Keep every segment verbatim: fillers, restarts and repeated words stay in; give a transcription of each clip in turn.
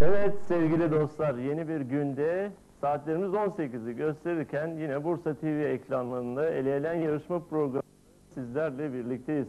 Evet sevgili dostlar, yeni bir günde saatlerimiz on sekizi gösterirken yine Bursa T V ekranlarında ele elen yarışma programında sizlerle birlikteyiz.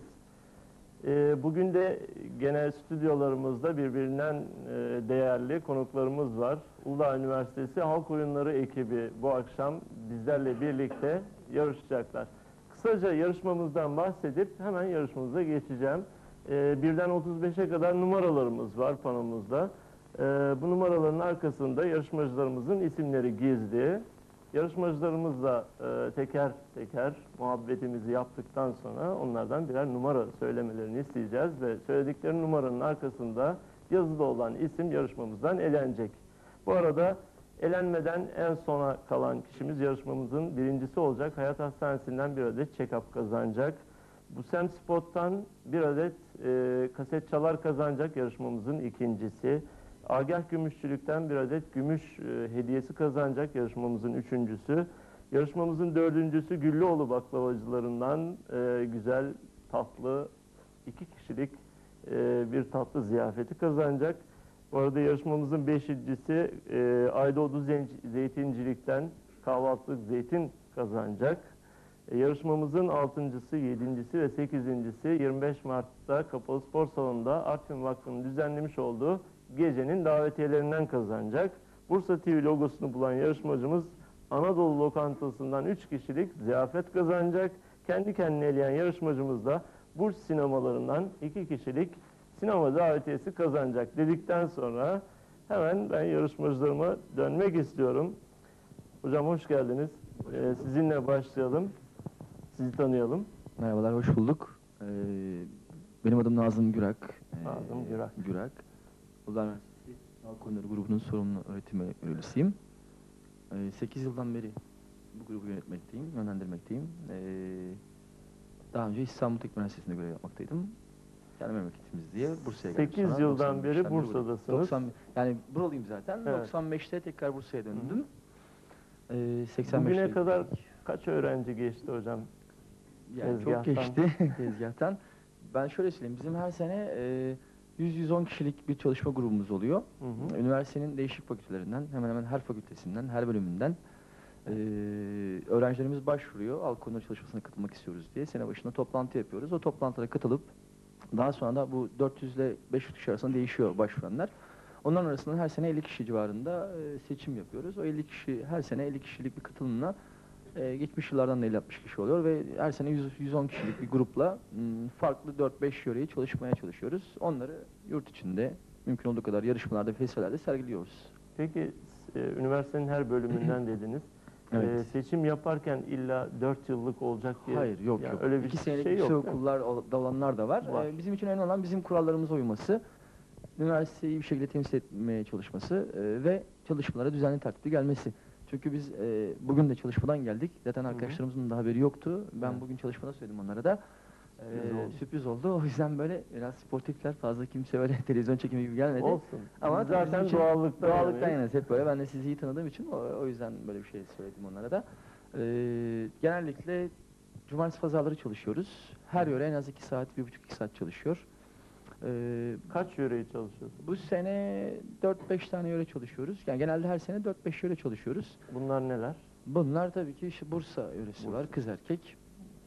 Ee, bugün de gene stüdyolarımızda birbirinden e, değerli konuklarımız var. Uludağ Üniversitesi Halk Oyunları ekibi bu akşam bizlerle birlikte yarışacaklar. Kısaca yarışmamızdan bahsedip hemen yarışmamıza geçeceğim. Ee, birden otuz beşe kadar numaralarımız var panomuzda. Ee, bu numaraların arkasında yarışmacılarımızın isimleri gizli. Yarışmacılarımızla e, teker teker muhabbetimizi yaptıktan sonra onlardan birer numara söylemelerini isteyeceğiz ve söyledikleri numaranın arkasında yazılı olan isim yarışmamızdan elenecek. Bu arada elenmeden en sona kalan kişimiz yarışmamızın birincisi olacak. Hayat Hastanesi'nden bir adet check-up kazanacak. Bu Sem Spot'tan bir adet e, kaset çalar kazanacak yarışmamızın ikincisi. Agah Gümüşçülük'ten bir adet gümüş e, hediyesi kazanacak yarışmamızın üçüncüsü. Yarışmamızın dördüncüsü Güllüoğlu baklavacılarından e, güzel, tatlı, iki kişilik e, bir tatlı ziyafeti kazanacak. Bu arada yarışmamızın beşincisi e, Aydoğdu Zeytincilik'ten kahvaltılık zeytin kazanacak. E, yarışmamızın altıncısı, yedincisi ve sekizincisi yirmi beş Mart'ta Kapalı Spor Salonu'nda Artvin Vakfı'nın düzenlemiş olduğu gecenin davetiyelerinden kazanacak. Bursa T V logosunu bulan yarışmacımız Anadolu Lokantası'ndan üç kişilik ziyafet kazanacak. Kendi kendine eleyen yarışmacımız da Burç sinemalarından iki kişilik sinema davetiyesi kazanacak dedikten sonra hemen ben yarışmacılarıma dönmek istiyorum. Hocam hoş geldiniz. Ee, sizinle başlayalım. Sizi tanıyalım. Merhabalar, hoş bulduk. Ee, benim adım Nazım Gürak. Ee, Nazım Gürak. Gürak. Uludağ Üniversitesi Halk Oyunları grubunun sorumlu öğretim görevlisiyim. Ee, sekiz yıldan beri bu grubu yönetmekteyim, yönlendirmekteyim. Ee, daha önce İstanbul Teknik Üniversitesi'nde görev yapmaktaydım. Yani memleketimiz diye Bursa'ya geldim. sekiz yıldan beri Bursa'dasınız. doksan, yani buralıyım zaten. Evet. doksan beşte tekrar Bursa'ya döndüm. Ee, seksen Bugüne beşte kadar kaç öğrenci geçti hocam? Yani çok geçti tezgahtan. Ben şöyle söyleyeyim, bizim her sene e, yüz yüz on kişilik bir çalışma grubumuz oluyor. Hı hı. Üniversitenin değişik fakültelerinden, hemen hemen her fakültesinden, her bölümünden e, öğrencilerimiz başvuruyor. Halk oyunları çalışmasına katılmak istiyoruz diye. Sene başında toplantı yapıyoruz. O toplantılara katılıp daha sonra da bu dört yüz ile beş yüz kişi arasında değişiyor başvuranlar. Onların arasında her sene elli kişi civarında e, seçim yapıyoruz. O elli kişi, her sene elli kişilik bir katılımla Ee, geçmiş yıllardan da elli altmış kişi oluyor ve her sene yüz yüz on kişilik bir grupla m, farklı dört beş yöreyi çalışmaya çalışıyoruz. Onları yurt içinde mümkün olduğu kadar yarışmalarda, festivallerde sergiliyoruz. Peki e, üniversitenin her bölümünden dediniz. Evet. E, seçim yaparken illa dört yıllık olacak diye. Hayır, yok yani yok. Öyle bir İki senelik şey yüksek yok. okullar da olanlar da var. var. Ee, bizim için önemli olan bizim kurallarımıza uyması, üniversiteyi bir şekilde temsil etmeye çalışması e, ve çalışmalara düzenli tertipli gelmesi. Çünkü biz e, bugün de çalışmadan geldik. Zaten arkadaşlarımızın da haberi yoktu. Ben Hı. bugün çalışmada söyledim onlara da. E, Sürpriz oldu. sürpriz oldu. O yüzden böyle biraz sportifler, fazla kimse böyle televizyon çekimi gibi gelmedi. Olsun. Ama Biz zaten için, doğallıktan doğallıktan yanayız. yanayız hep böyle. Ben de sizi iyi tanıdığım için o, o yüzden böyle bir şey söyledim onlara da. E, genellikle cumartesi pazarları çalışıyoruz. Her yöre en az iki saat, bir buçuk iki saat çalışıyor. Ee, Kaç yöreyi çalışıyorsunuz? Bu sene dört beş tane yöre çalışıyoruz. Yani genelde her sene dört beş yöre çalışıyoruz. Bunlar neler? Bunlar tabii ki işte Bursa yöresi Bursa. var, kız erkek.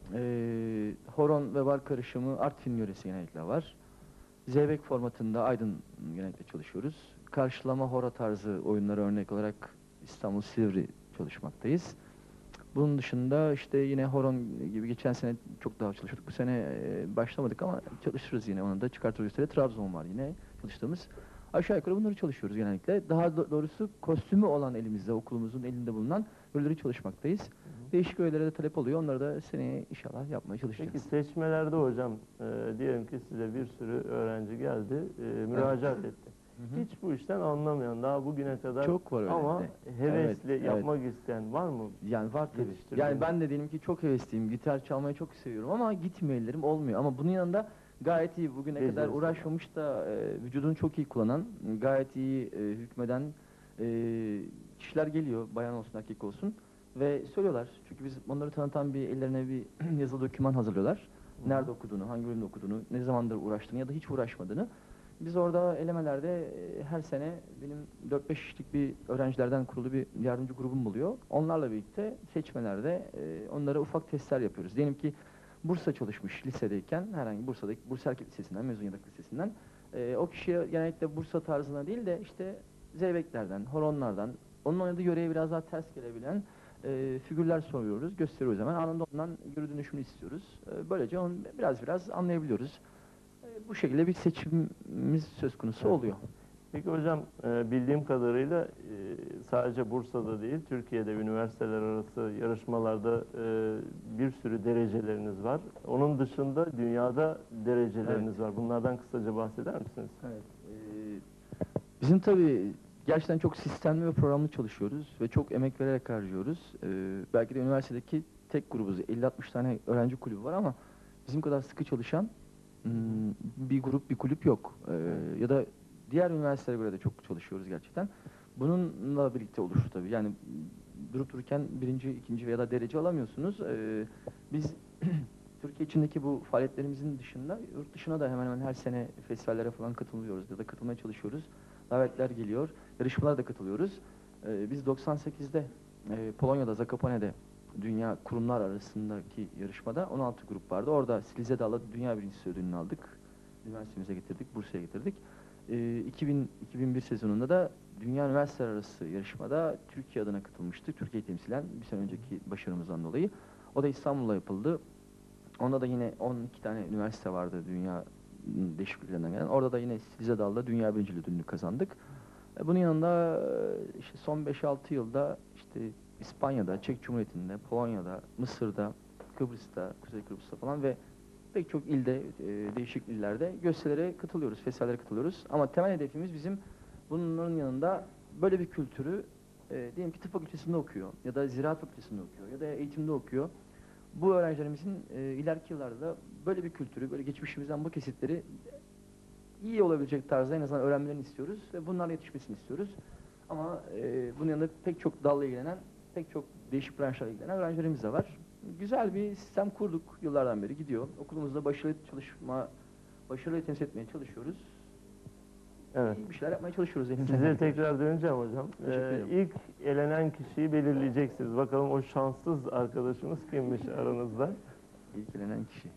Ee, horon ve bar karışımı Artvin yöresi genellikle var. Zeybek formatında Aydın genellikle çalışıyoruz. Karşılama hora tarzı oyunlara örnek olarak İstanbul Silivri çalışmaktayız. Bunun dışında işte yine horon gibi geçen sene çok daha çalışıyorduk. Bu sene e, başlamadık ama çalışırız yine, onu da çıkartırız. Üstelik Trabzon var yine çalıştığımız. Aşağı yukarı bunları çalışıyoruz genellikle. Daha do doğrusu kostümü olan elimizde, okulumuzun elinde bulunan yöreleri çalışmaktayız. Hı hı. Değişik öğelere de talep oluyor. Onları da seneye inşallah yapmaya çalışacağız. Peki seçmelerde hocam, e, diyelim ki size bir sürü öğrenci geldi, e, müracaat evet. etti. Hı hı. Hiç bu işten anlamayan, daha bugüne kadar çok var öyle ama de. hevesli Evet, yapmak evet. isteyen var mı? Yani var tabii. Yani ben de diyelim ki çok hevesliyim, gitar çalmayı çok seviyorum ama gitmiyor ellerim, olmuyor. Ama bunun yanında gayet iyi, bugüne Becerisi kadar uğraşmamış da e, vücudunu çok iyi kullanan, gayet iyi e, hükmeden e, kişiler geliyor, bayan olsun erkek olsun ve söylüyorlar. Çünkü biz onları tanıtan bir, ellerine bir yazılı doküman hazırlıyorlar. Nerede okuduğunu, hangi bölümde okuduğunu, ne zamandır uğraştığını ya da hiç uğraşmadığını. Biz orada elemelerde e, her sene benim dört beş kişilik bir öğrencilerden kurulu bir yardımcı grubum oluyor. Onlarla birlikte seçmelerde e, onlara ufak testler yapıyoruz. Diyelim ki Bursa çalışmış lisedeyken, herhangi Bursa'daki Bursa Erkek Lisesi'nden, Mezuniyet Lisesi'nden e, o kişiye genellikle Bursa tarzına değil de işte zeybeklerden, horonlardan, onun oynadığı yöreye biraz daha ters gelebilen e, figürler soruyoruz, gösteriyoruz hemen. Anında ondan yürü dönüşümünü istiyoruz. E, böylece onu biraz biraz anlayabiliyoruz. Bu şekilde bir seçimimiz söz konusu Evet. oluyor. Peki hocam, e, bildiğim kadarıyla e, sadece Bursa'da değil, Türkiye'de üniversiteler arası yarışmalarda e, bir sürü dereceleriniz var. Onun dışında dünyada dereceleriniz Evet. var. Bunlardan kısaca bahseder misiniz? Evet. e, bizim tabii gerçekten çok sistemli ve programlı çalışıyoruz ve çok emek vererek harcıyoruz. E, belki de üniversitedeki tek grubuz. elli altmış tane öğrenci kulübü var ama bizim kadar sıkı çalışan hmm, bir grup, bir kulüp yok. E, ya da diğer üniversitelere göre de çok çalışıyoruz gerçekten. Bununla birlikte oluştu tabii. Yani durup dururken birinci, ikinci veya da derece alamıyorsunuz. E, biz Türkiye içindeki bu faaliyetlerimizin dışında yurt dışına da hemen hemen her sene festivallere falan katılıyoruz ya da katılmaya çalışıyoruz. Davetler geliyor, yarışmalara da katılıyoruz. Ee, biz doksan sekizde e, Polonya'da, Zakopane'de dünya kurumlar arasındaki yarışmada on altı grup vardı. Orada Silizede Dağ'la dünya birincisi ödülünü aldık. Üniversitemize getirdik, Bursa'ya getirdik. Ee, iki bin iki bin bir sezonunda da dünya üniversiteler arası yarışmada Türkiye adına katılmıştık. Türkiye'yi temsilen bir sene önceki başarımızdan dolayı. O da İstanbul'da yapıldı. Onda da yine on iki tane üniversite vardı dünya değişik ülkelerinden gelen. Orada da yine Silizede Dağ'la dünya birinciliği ödülünü kazandık. E, Bunun yanında e, işte son beş altı yılda işte İspanya'da, Çek Cumhuriyeti'nde, Polonya'da, Mısır'da, Kıbrıs'ta, Kuzey Kıbrıs'ta falan ve pek çok ilde, e, değişik illerde gösterilere katılıyoruz, festivallere katılıyoruz. Ama temel hedefimiz bizim bunların yanında böyle bir kültürü, e, diyelim ki tıp fakültesinde okuyor ya da ziraat fakültesinde okuyor ya da eğitimde okuyor. Bu öğrencilerimizin e, ileriki yıllarda da böyle bir kültürü, böyle geçmişimizden bu kesitleri iyi olabilecek tarzda en azından öğrenmelerini istiyoruz ve bunlarla yetişmesini istiyoruz. Ama e, bunun yanında pek çok dalla ilgilenen, pek çok değişik branşlarla ilgilenen öğrencilerimiz de var. Güzel bir sistem kurduk, yıllardan beri gidiyor. Okulumuzda başarılı çalışma, başarılı temsil etmeye çalışıyoruz. Evet. İyi bir şeyler yapmaya çalışıyoruz elimizden. Size geldiğince. tekrar döneceğim hocam. Teşekkür Ee, ederim. ilk elenen kişiyi belirleyeceksiniz. Bakalım o şanssız arkadaşımız kimmiş aranızda? İlk elenen kişi.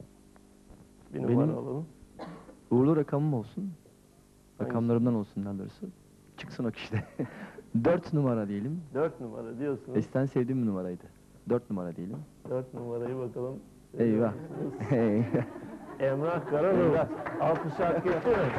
Bir numara Benim- alalım. Uğurlu rakamım olsun. Hangisi? Rakamlarımdan olsun daha doğrusu. Çıksın o kişide. Dört numara diyelim. Dört numara diyorsunuz. Esten sevdiğim bir numaraydı. Dört numara diyelim. Dört numarayı bakalım. Eyvah. Emrah Karanur. Alkış hak etti mi?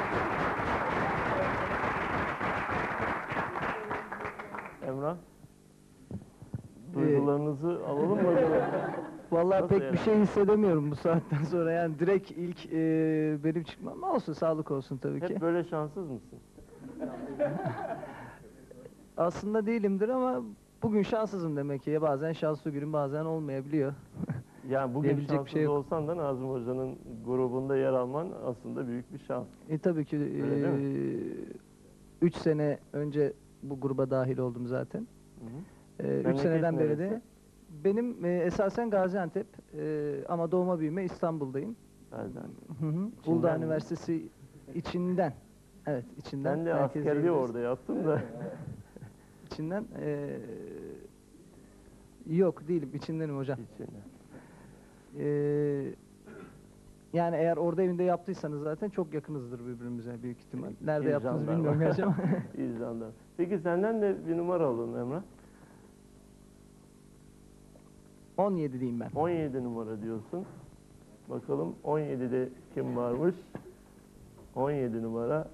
Emrah. Duygularınızı alalım mı? Vallahi Nasıl pek yani? bir şey hissedemiyorum bu saatten sonra. Yani direkt ilk e, benim çıkmam olsun, sağlık olsun tabii ki. Hep böyle şanssız mısın? Aslında değilimdir ama bugün şanssızım demek ki. Ya bazen şanslı günüm bazen olmayabiliyor. Yani bugün Diyebilecek bir şanssız şey yok. olsan da Nazım Hoca'nın grubunda yer alman aslında büyük bir şans. E tabii ki Öyle değil e, üç sene önce bu gruba dahil oldum zaten. Hı hı. E, üç Memleket seneden beri de neresi? benim e, esasen Gaziantep e, ama doğma büyüme İstanbul'dayım. Gaziantep. Hı hı. İçinden Uludağ mi? Üniversitesi içinden. Evet, içinden. Ben de merkez askerliği diyebiliriz. orada yaptım da. İçinden eee yok değilim, içindenim hocam. İçinden. Eee yani eğer orada evinde yaptıysanız zaten çok yakınızdır birbirimize büyük ihtimal. Nerede İyi yaptığınızı jandarma. bilmiyorum gerçi ama. İyi jandarma. Peki senden de bir numara alalım Emrah. on yedi diyeyim ben. on yedi numara diyorsun. Bakalım on yedide kim varmış? on yedi numara.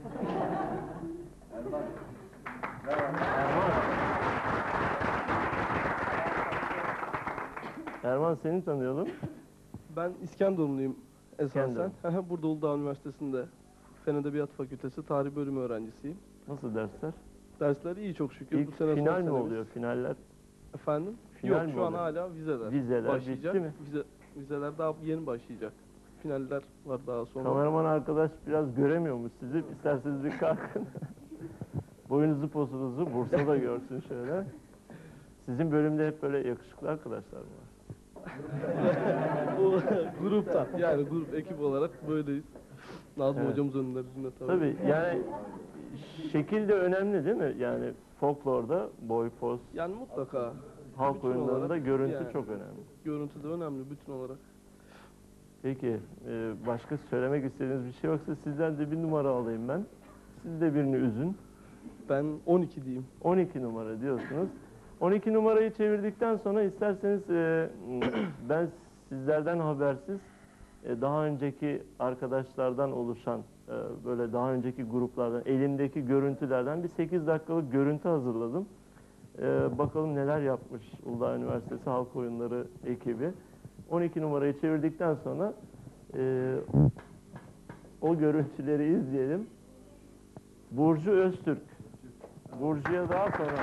Erman seni tanıyalım. Ben İskenderunluyum esasen. İskenderun. Burada Uludağ Üniversitesi'nde Fen Edebiyat Fakültesi Tarih Bölümü öğrencisiyim. Nasıl dersler? Dersler iyi çok şükür. İlk Bu sene son final mi senemiz. oluyor? Finaller Efendim? Final Yok mi şu an oluyor? hala vizeler, Vizeler başlayacak. bitti mi? Vize, vizeler daha yeni başlayacak. Finaller var daha sonra. Kameraman arkadaş biraz göremiyormuş sizi. İsterseniz bir kalkın. Boyunuzu posunuzu Bursa'da görsün şöyle. Sizin bölümde hep böyle yakışıklı arkadaşlar mı var? Bu grupta yani grup ekip olarak böyleyiz. Nazım Evet. hocamız önünde bizimle tabii. Tabii yani şekil de önemli değil mi? Yani folklorda boy, poz, Yani mutlaka halk bütün oyunlarında olarak görüntü yani. çok önemli. görüntü de önemli bütün olarak. Peki, e, başka söylemek istediğiniz bir şey yoksa sizden de bir numara alayım ben. Siz de birini üzün. Ben on iki diyeyim. on iki numara diyorsunuz. on iki numarayı çevirdikten sonra isterseniz e, ben sizlerden habersiz e, daha önceki arkadaşlardan oluşan e, böyle daha önceki gruplardan elimdeki görüntülerden bir sekiz dakikalık görüntü hazırladım. E, bakalım neler yapmış Uludağ Üniversitesi Halk Oyunları ekibi. on iki numarayı çevirdikten sonra e, o görüntüleri izleyelim. Burcu Öztürk. Burcu'ya daha sonra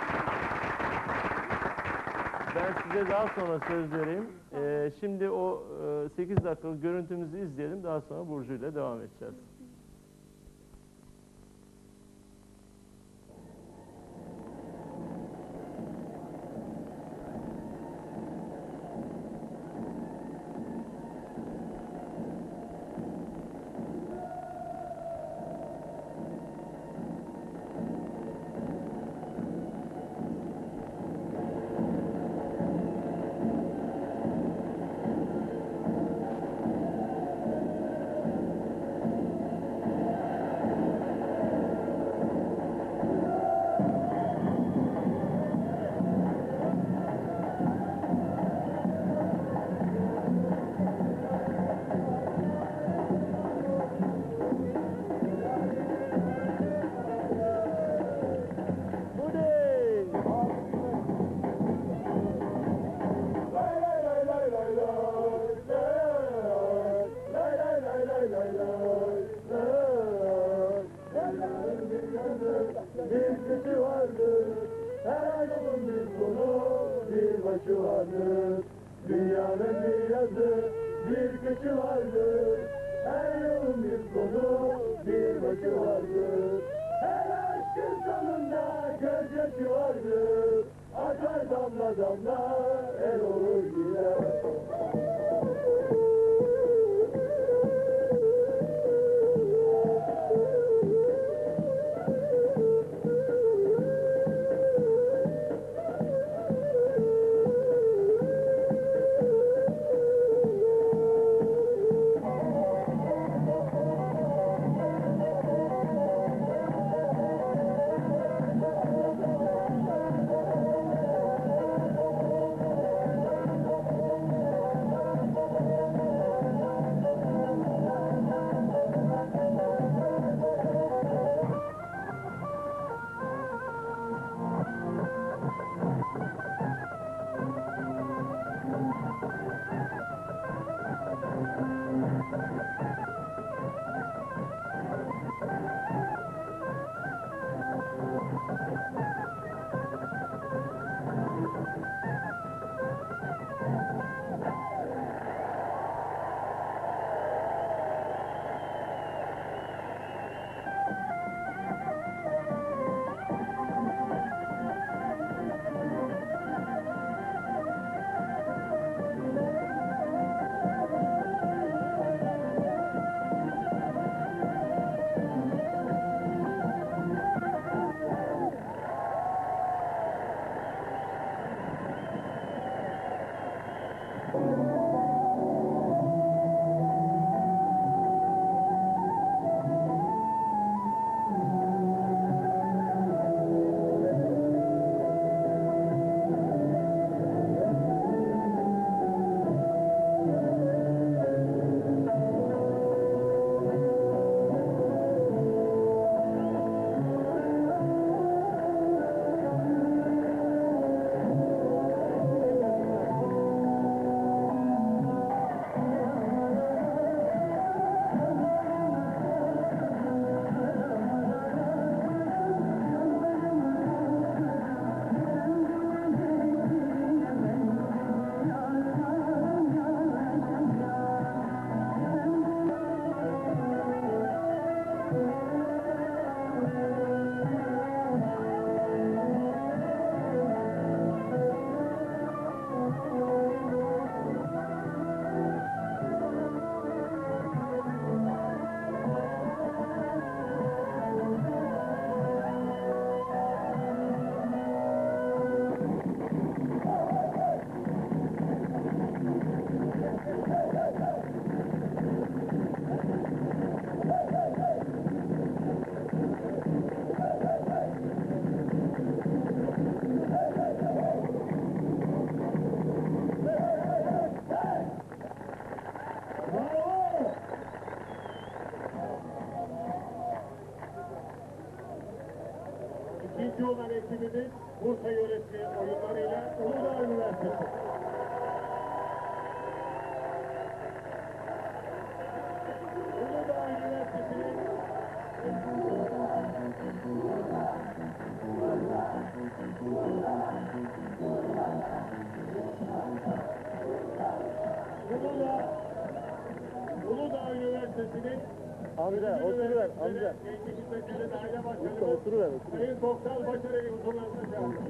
ben size daha sonra söz vereyim. Ee, şimdi o e, sekiz dakikalık görüntümüzü izleyelim. Daha sonra Burcu ile devam edeceğiz. ikinci olan ekibimiz Bursa yöresi oyunlarıyla Uludağ Üniversitesi. Uludağ Üniversitesi'nin Uludağ, Uludağ Üniversitesi'nin Amca oturuver amca. Gençlik Hizmetleri Daire Başkanı Oturuver oturuver. Sayın Koksal Başarı'yı huzurlarına çağırıyoruz.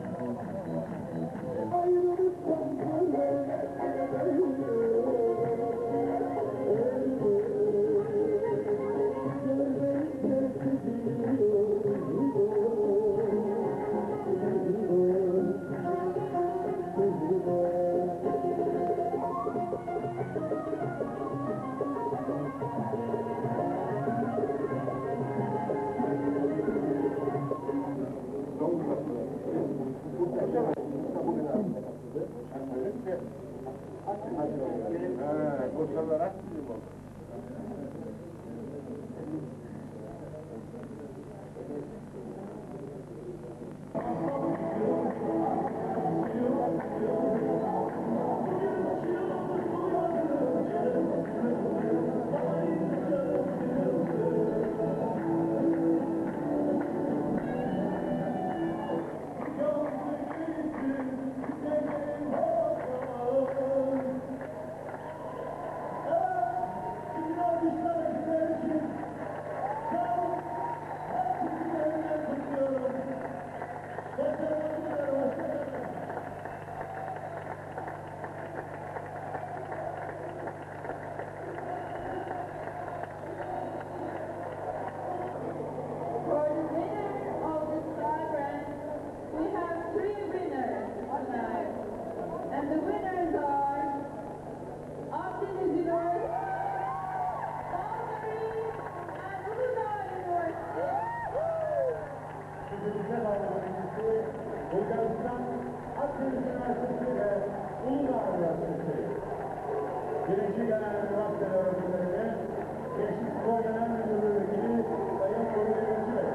Bulgaristan Akdeniz Üniversitesi ve Uludağ Üniversitesi birinci genel üniversite öğrencilerine Gençlik Spor Genel Müdürlüğü Vekili Sayın Nuri Demirci Bey.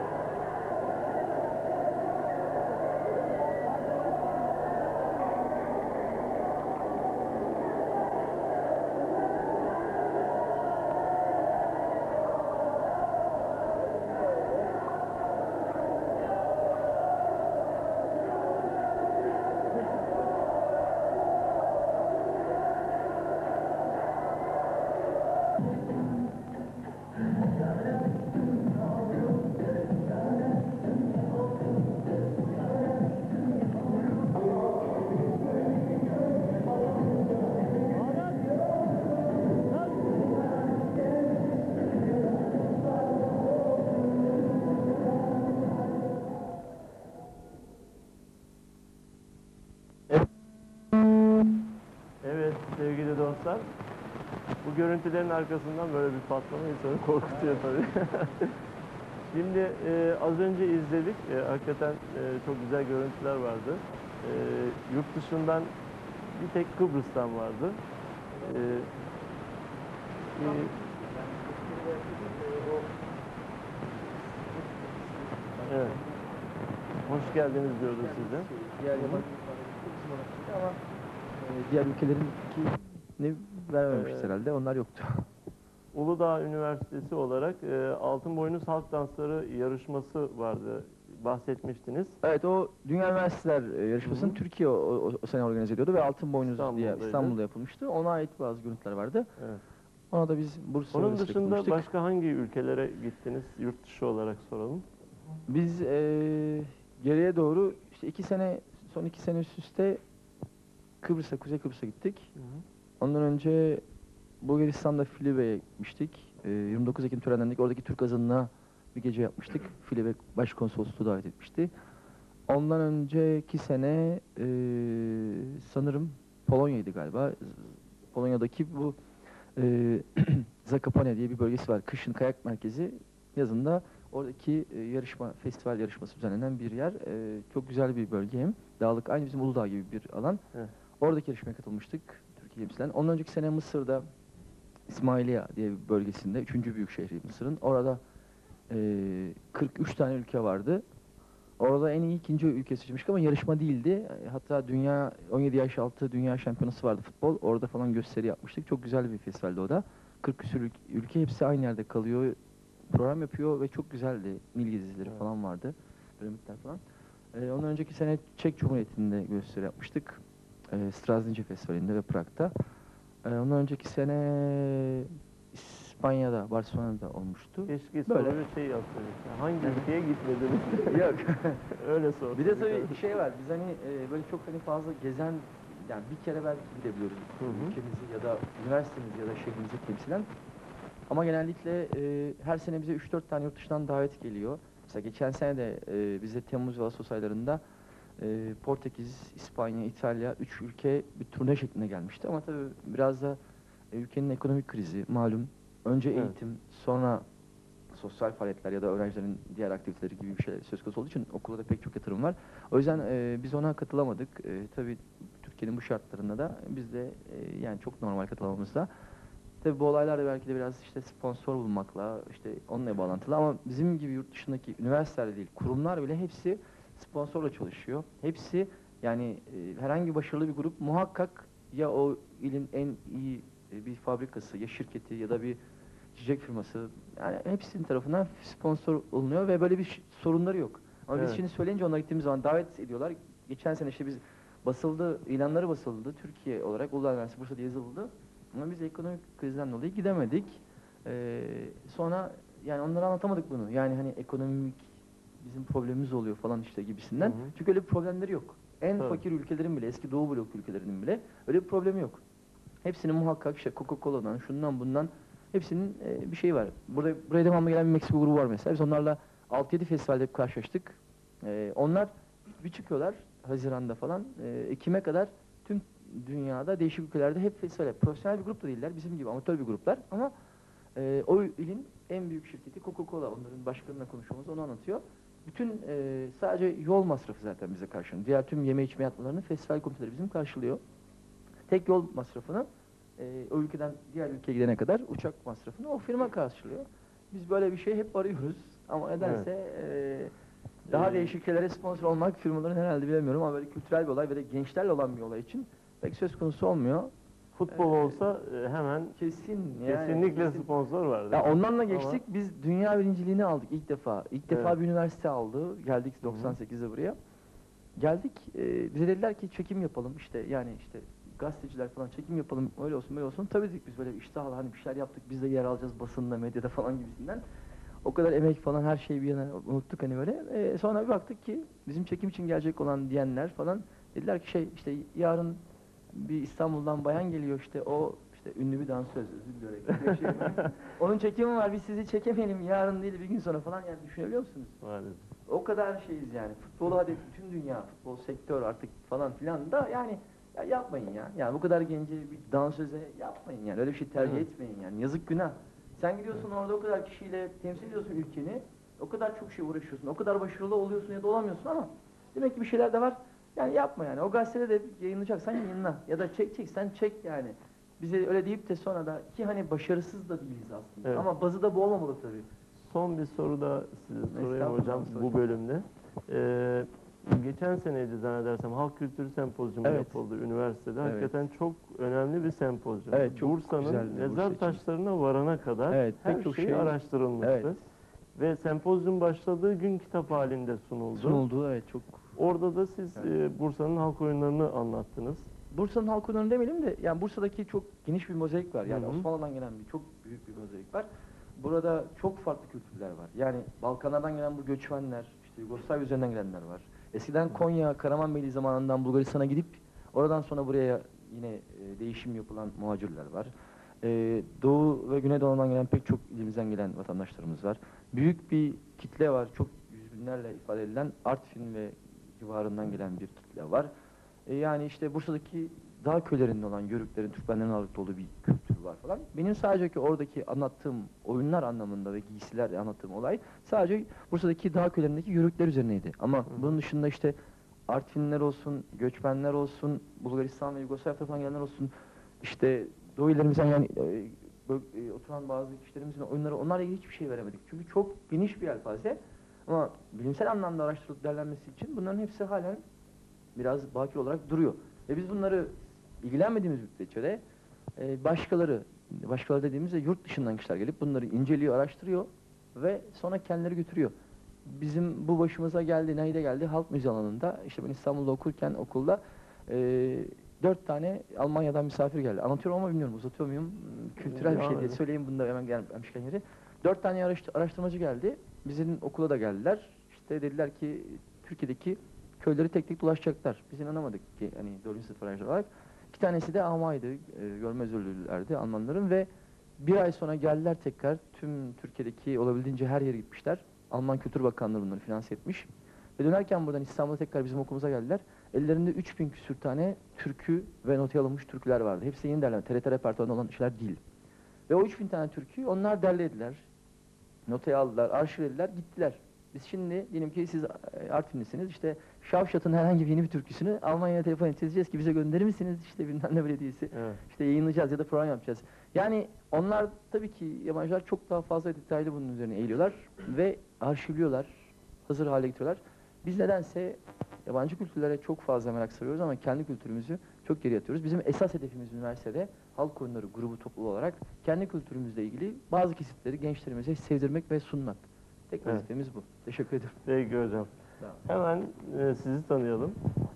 Evet sevgili dostlar, bu görüntülerin arkasından böyle bir patlama insanı korkutuyor tabii. Şimdi e, az önce izledik, e, hakikaten e, çok güzel görüntüler vardı. E, yurt dışından bir tek Kıbrıs'tan vardı. E, e, evet. Hoş geldiniz diyoruz size. Diğer yabancı ama e, diğer ülkelerin ne vermemişiz Ee, herhalde. Onlar yoktu. Uludağ Üniversitesi olarak e, Altın Boynuz Halk Dansları yarışması vardı. Bahsetmiştiniz. Evet, o Dünya Üniversiteler e, yarışmasını Hı hı. Türkiye o, o, o sene organize ediyordu ve Altın Boynuz diye İstanbul'daydı. İstanbul'da yapılmıştı. Ona ait bazı görüntüler vardı. Evet. Ona da biz Bursa Onun Üniversitesi'ne dışında katılmıştık. başka hangi ülkelere gittiniz? Yurt dışı olarak soralım. Biz e, geriye doğru işte iki sene, son iki sene üst üste Kıbrıs'a, Kuzey Kıbrıs'a gittik. Hı hı. Ondan önce Bulgaristan'da Filibe'ye gitmiştik. E, yirmi dokuz Ekim törenlendik. Oradaki Türk azınlığa bir gece yapmıştık. Filibe Başkonsolosluğu davet etmişti. Ondan önceki sene e, sanırım Polonya'ydı galiba. Polonya'daki bu e, Zakopane diye bir bölgesi var. Kışın kayak merkezi, yazında oradaki e, yarışma, festival yarışması düzenlenen bir yer. E, çok güzel bir bölge hem. Dağlık, aynı bizim Uludağ gibi bir alan. Evet. Oradaki yarışmaya katılmıştık. Türkiye temsilen. Ondan önceki sene Mısır'da İsmailiye diye bir bölgesinde, üçüncü büyük şehri Mısır'ın. Orada e, kırk üç tane ülke vardı. Orada en iyi ikinci ülke seçilmiştik ama yarışma değildi. E, Hatta dünya on yedi yaş altı dünya şampiyonası vardı futbol. Orada falan gösteri yapmıştık. Çok güzel bir festivaldi o da. kırk küsur ülke, ülke hepsi aynı yerde kalıyor. Program yapıyor ve çok güzeldi. Nil gezileri Evet. falan vardı. Piramitler falan. E, ondan önceki sene Çek Cumhuriyeti'nde gösteri yapmıştık. E, Strazdince Festivali'nde ve Prag'da. E, ondan önceki sene İspanya'da, Barcelona'da olmuştu. Keşke Böyle. soruyu şey yapsaydık. ya, Hangi ülkeye gitmediniz? Yok. Öyle sor. Bir de tabii şey var, biz hani e, böyle çok hani fazla gezen, yani bir kere belki gidebiliyoruz Hı hı. ülkemizi ya da üniversitemizi ya da şehrimizi temsilen. Ama genellikle e, her sene bize üç dört tane yurt dışından davet geliyor. Mesela geçen sene de e, bize Temmuz ve Ağustos aylarında e, Portekiz, İspanya, İtalya, üç ülke bir turne şeklinde gelmişti. Ama tabii biraz da e, ülkenin ekonomik krizi malum. Önce Evet. eğitim, sonra sosyal faaliyetler ya da öğrencilerin diğer aktiviteleri gibi bir şey söz konusu olduğu için okulda da pek çok yatırım var. O yüzden e, biz ona katılamadık. E, tabii Türkiye'nin bu şartlarında da biz de e, yani çok normal katılamamızda. Tabii bu olaylar da belki de biraz işte sponsor bulmakla, işte onunla bağlantılı ama bizim gibi yurt dışındaki üniversiteler değil, kurumlar bile hepsi sponsorla çalışıyor. Hepsi yani e, herhangi başarılı bir grup muhakkak ya o ilin en iyi e, bir fabrikası ya şirketi ya da bir çiçek firması, yani hepsinin tarafından sponsor olunuyor ve böyle bir ş- sorunları yok. Ama biz Evet. şimdi söyleyince onlara gittiğimiz zaman davet ediyorlar. Geçen sene işte biz basıldı, ilanları basıldı. Türkiye olarak Uludağ Üniversitesi Bursa'da yazıldı. Ama biz ekonomik krizden dolayı gidemedik. Ee, sonra yani onlara anlatamadık bunu. Yani hani ekonomik bizim problemimiz oluyor falan işte gibisinden. Hı hı. Çünkü öyle bir problemleri yok. En Tabii. fakir ülkelerin bile, eski Doğu blok ülkelerinin bile öyle bir problemi yok. Hepsinin muhakkak işte Coca-Cola'dan, şundan bundan hepsinin e, bir şeyi var. Burada buraya devamlı gelen bir Meksiko grubu var mesela. Biz onlarla altı yedi festivalde karşılaştık. E, onlar bir çıkıyorlar Haziran'da falan. E, Ekim'e kadar tüm dünyada değişik ülkelerde hep festival. Profesyonel bir grup da değiller. Bizim gibi amatör bir gruplar ama e, o ilin en büyük şirketi Coca-Cola. Onların başkanıyla konuşmamız onu anlatıyor. Bütün e, sadece yol masrafı zaten bize karşılıyor. Diğer tüm yeme içme yatmalarını festival komiteleri bizim karşılıyor. Tek yol masrafını e, o ülkeden diğer ülkeye gidene kadar uçak masrafını o firma karşılıyor. Biz böyle bir şey hep arıyoruz ama nedense e, daha Ee, değişik şeylere sponsor olmak firmaların herhalde bilemiyorum ama böyle kültürel bir olay ve de gençlerle olan bir olay için pek söz konusu olmuyor. Futbol Ee, olsa e, hemen Kesin yani. kesinlikle kesin. sponsor var. Ya değil mi? ondan da Ama- geçtik. Biz dünya birinciliğini aldık ilk defa. İlk defa Evet. bir üniversite aldı. Geldik doksan sekizde buraya. Geldik. E, bize dediler ki çekim yapalım. İşte yani işte gazeteciler falan çekim yapalım. Öyle olsun böyle olsun. Tabii dedik biz böyle iştahla hani bir şeyler yaptık. Biz de yer alacağız basında, medyada falan gibisinden. O kadar emek falan her şeyi bir yana unuttuk hani böyle. E, sonra bir baktık ki bizim çekim için gelecek olan diyenler falan dediler ki şey işte yarın bir İstanbul'dan bayan geliyor işte o işte ünlü bir dansöz özür diliyorum. Bir şey var. Onun çekimi var biz sizi çekemeyelim yarın değil bir gün sonra falan yani düşünebiliyor musunuz? Maalesef. O kadar şeyiz yani. Futbolu hadi bütün dünya, futbol sektör artık falan filan da yani ya yapmayın ya. Yani bu kadar gence bir dansöze yapmayın yani. Öyle bir şey tercih Evet. etmeyin yani. Yazık günah. Sen gidiyorsun orada o kadar kişiyle temsil ediyorsun ülkeni. O kadar çok şey uğraşıyorsun. O kadar başarılı oluyorsun ya da olamıyorsun ama demek ki bir şeyler de var. Yani yapma yani. O gazetede de yayınlayacaksan yayınla. Ya da çekeceksen çek yani. Bize öyle deyip de sonra da ki hani başarısız da değiliz aslında. Evet. Ama bazı da bu olmamalı tabii. Son bir soru da size sorayım Estağfurullah, hocam bu sorun. bölümde. Ee, geçen seneydi zannedersem Halk Kültürü Sempozyumu Evet. yapıldı üniversitede. Evet. Hakikaten çok önemli bir sempozyum. Evet, çok güzeldi Bursa'nın Bursa mezar için. taşlarına varana kadar Evet, her pek çok şey, şey- araştırılmıştı. Evet. Ve sempozyum başladığı gün kitap halinde sunuldu. Sunuldu evet çok. Orada da siz Evet. e, Bursa'nın halk oyunlarını anlattınız. Bursa'nın halk oyunlarını demeyelim de yani Bursa'daki çok geniş bir mozaik var. Yani Hı hı. Osmanlı'dan gelen bir çok büyük bir mozaik var. Burada çok farklı kültürler var. Yani Balkanlardan gelen bu göçmenler, işte Yugoslavya üzerinden gelenler var. Eskiden Konya, Karamanbeyliği zamanından Bulgaristan'a gidip oradan sonra buraya yine e, değişim yapılan muhacirler var. E, Doğu ve Güneydoğu'dan gelen pek çok ilimizden gelen vatandaşlarımız var. Büyük bir kitle var. Çok yüz binlerle ifade edilen Artvin ve civarından gelen bir kitle var. E, yani işte Bursa'daki dağ köylerinde olan Yörüklerin, Türkmenlerin ağırlıklı olduğu bir kültür var falan. Benim sadece ki oradaki anlattığım oyunlar anlamında ve giysilerle anlattığım olay sadece Bursa'daki dağ köylerindeki Yörükler üzerineydi. Ama bunun dışında işte Artvinler olsun, göçmenler olsun, Bulgaristan ve Yugoslavya tarafından gelenler olsun, işte Doğu illerimizden yani e, bö- e, oturan bazı kişilerimizin oyunları onlarla ilgili hiçbir şey veremedik. Çünkü çok geniş bir yelpaze. Ama bilimsel anlamda araştırılıp değerlenmesi için bunların hepsi halen biraz bakir olarak duruyor. Ve biz bunları ilgilenmediğimiz müddetçe de e, başkaları, başkaları dediğimizde yurt dışından kişiler gelip bunları inceliyor, araştırıyor ve sonra kendileri götürüyor. Bizim bu başımıza geldi, neyde geldi? Halk müziği alanında. İşte ben İstanbul'da okurken okulda e, dört tane Almanya'dan misafir geldi. Anlatıyorum ama bilmiyorum, uzatıyor muyum? Kültürel bir şey diye söyleyeyim bunu da hemen gelmişken yeri. Dört tane araştır araştırmacı geldi. Bizim okula da geldiler. İşte dediler ki Türkiye'deki köyleri tek tek dolaşacaklar. Biz inanamadık ki hani dördüncü sınıf öğrenci olarak. İki tanesi de Almanya'ydı, e, görmez özürlülerdi Almanların ve bir ay sonra geldiler tekrar. Tüm Türkiye'deki olabildiğince her yere gitmişler. Alman Kültür Bakanlığı bunları finanse etmiş. Ve dönerken buradan İstanbul'a tekrar bizim okulumuza geldiler. Ellerinde üç bin küsür tane türkü ve notaya alınmış türküler vardı. Hepsi yeni derleme, T R T repertuarında olan şeyler değil. Ve o üç bin tane türküyü onlar derlediler. Notaya aldılar, arşivlediler, gittiler. Biz şimdi diyelim ki siz Artvinlisiniz, işte Şavşat'ın herhangi bir yeni bir türküsünü Almanya'ya telefon edeceğiz ki bize gönderir misiniz? İşte bilmem ne belediyesi, Evet. işte yayınlayacağız ya da program yapacağız. Yani onlar tabii ki yabancılar çok daha fazla detaylı bunun üzerine eğiliyorlar ve arşivliyorlar, hazır hale getiriyorlar. Biz nedense yabancı kültürlere çok fazla merak sarıyoruz ama kendi kültürümüzü çok geri atıyoruz. Bizim esas hedefimiz üniversitede halk oyunları grubu topluluğu olarak kendi kültürümüzle ilgili bazı kesitleri gençlerimize sevdirmek ve sunmak. Tek Evet. vazifemiz bu. Teşekkür ederim. Peki hocam. Hemen e, sizi tanıyalım.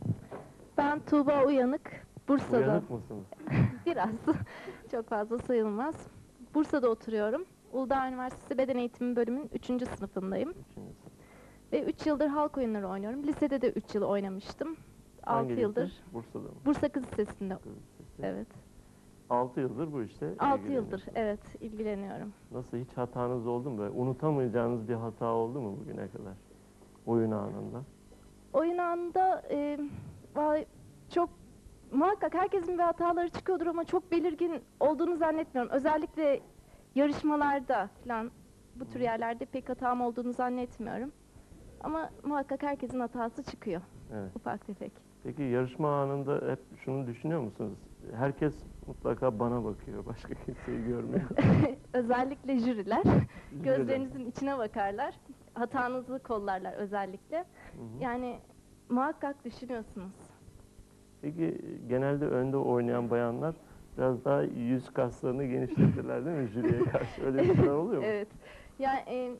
Ben Tuğba Uyanık, Bursa'da. Uyanık mısınız? Biraz, çok fazla sayılmaz. Bursa'da oturuyorum. Uludağ Üniversitesi Beden Eğitimi bölümünün üçüncü sınıfındayım. İkiniz. Ve üç yıldır halk oyunları oynuyorum. Lisede de üç yıl oynamıştım. Hangi altı lise? yıldır. Bursa'da mı? Bursa Kız Lisesi'nde, Kız Lisesi. evet. altı yıldır bu işte. altı yıldır, ilgileniyorsunuz. evet, ilgileniyorum. Nasıl, hiç hatanız oldu mu? Böyle unutamayacağınız bir hata oldu mu bugüne kadar? Oyun anında. Oyun anında e, vallahi çok muhakkak herkesin bir hataları çıkıyordur ama çok belirgin olduğunu zannetmiyorum. Özellikle yarışmalarda falan bu tür yerlerde pek hatam olduğunu zannetmiyorum. Ama muhakkak herkesin hatası çıkıyor. Evet. Ufak tefek. Peki yarışma anında hep şunu düşünüyor musunuz? Herkes mutlaka bana bakıyor, başka kimseyi görmüyor. Özellikle jüriler gözlerinizin içine bakarlar. Hatanızı kollarlar özellikle. Hı hı. Yani muhakkak düşünüyorsunuz. Peki genelde önde oynayan bayanlar biraz daha yüz kaslarını genişletirler değil mi jüriye karşı? Öyle bir şeyler oluyor mu? Evet. Yani e,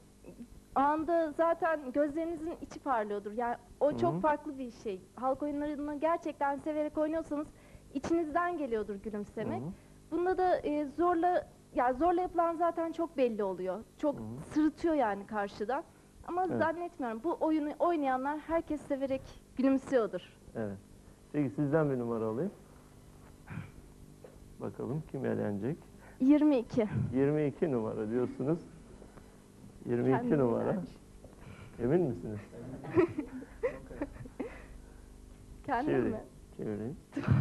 anda zaten gözlerinizin içi parlıyordur. Yani o çok Hı hı. farklı bir şey. Halk oyunlarını gerçekten severek oynuyorsanız içinizden geliyordur gülümsemek. Hı hı. Bunda da e, zorla yani zorla yapılan zaten çok belli oluyor. Çok Hı hı. sırıtıyor yani karşıdan. Ama Evet. zannetmiyorum. Bu oyunu oynayanlar herkes severek gülümsüyordur. Evet. Peki sizden bir numara alayım. Bakalım kim elenecek? yirmi iki. yirmi iki numara diyorsunuz. yirmi iki Kendim numara. yani. Emin misiniz? Kendim Çevireyim. mi? Çevireyim.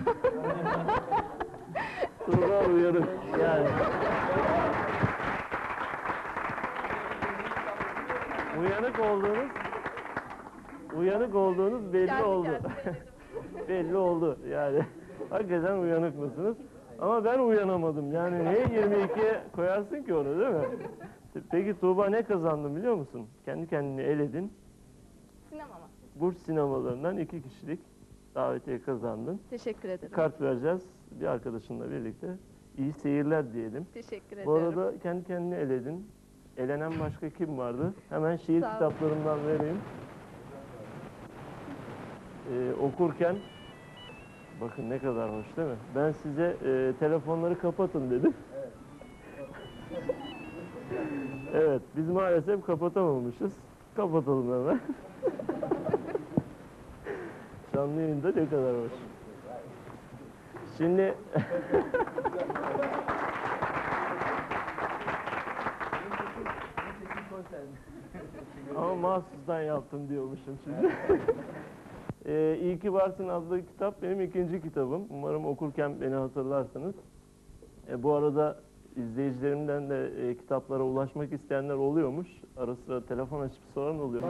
Tuğba Uyanık. Yani. Uyanık olduğunuz uyanık olduğunuz belli Kendi oldu. kendime belli oldu yani. Hakikaten uyanık mısınız? Ama ben uyanamadım. Yani niye yirmi ikiye koyarsın ki onu, değil mi? Peki Tuğba, ne kazandın biliyor musun? Kendi kendini eledin. Sinema mı? Burs sinemalarından iki kişilik davetiye kazandın. Teşekkür ederim. Kart vereceğiz bir arkadaşınla birlikte. İyi seyirler diyelim. Teşekkür Bu ederim. arada kendi kendini eledin. Elenen başka kim vardı? Hemen şiir Sağ ol. kitaplarımdan vereyim. Ee, okurken bakın ne kadar hoş değil mi? Ben size e, telefonları kapatın dedim. Evet, biz maalesef kapatamamışız. Kapatalım hemen. Canlı yayında ne kadar hoş. Şimdi ama mahsustan yaptım diyormuşum şimdi. Ee, İyi ki Varsın adlı kitap benim ikinci kitabım. Umarım okurken beni hatırlarsınız. E, bu arada izleyicilerimden de e, kitaplara ulaşmak isteyenler oluyormuş. Ara sıra telefon açıp soran oluyor.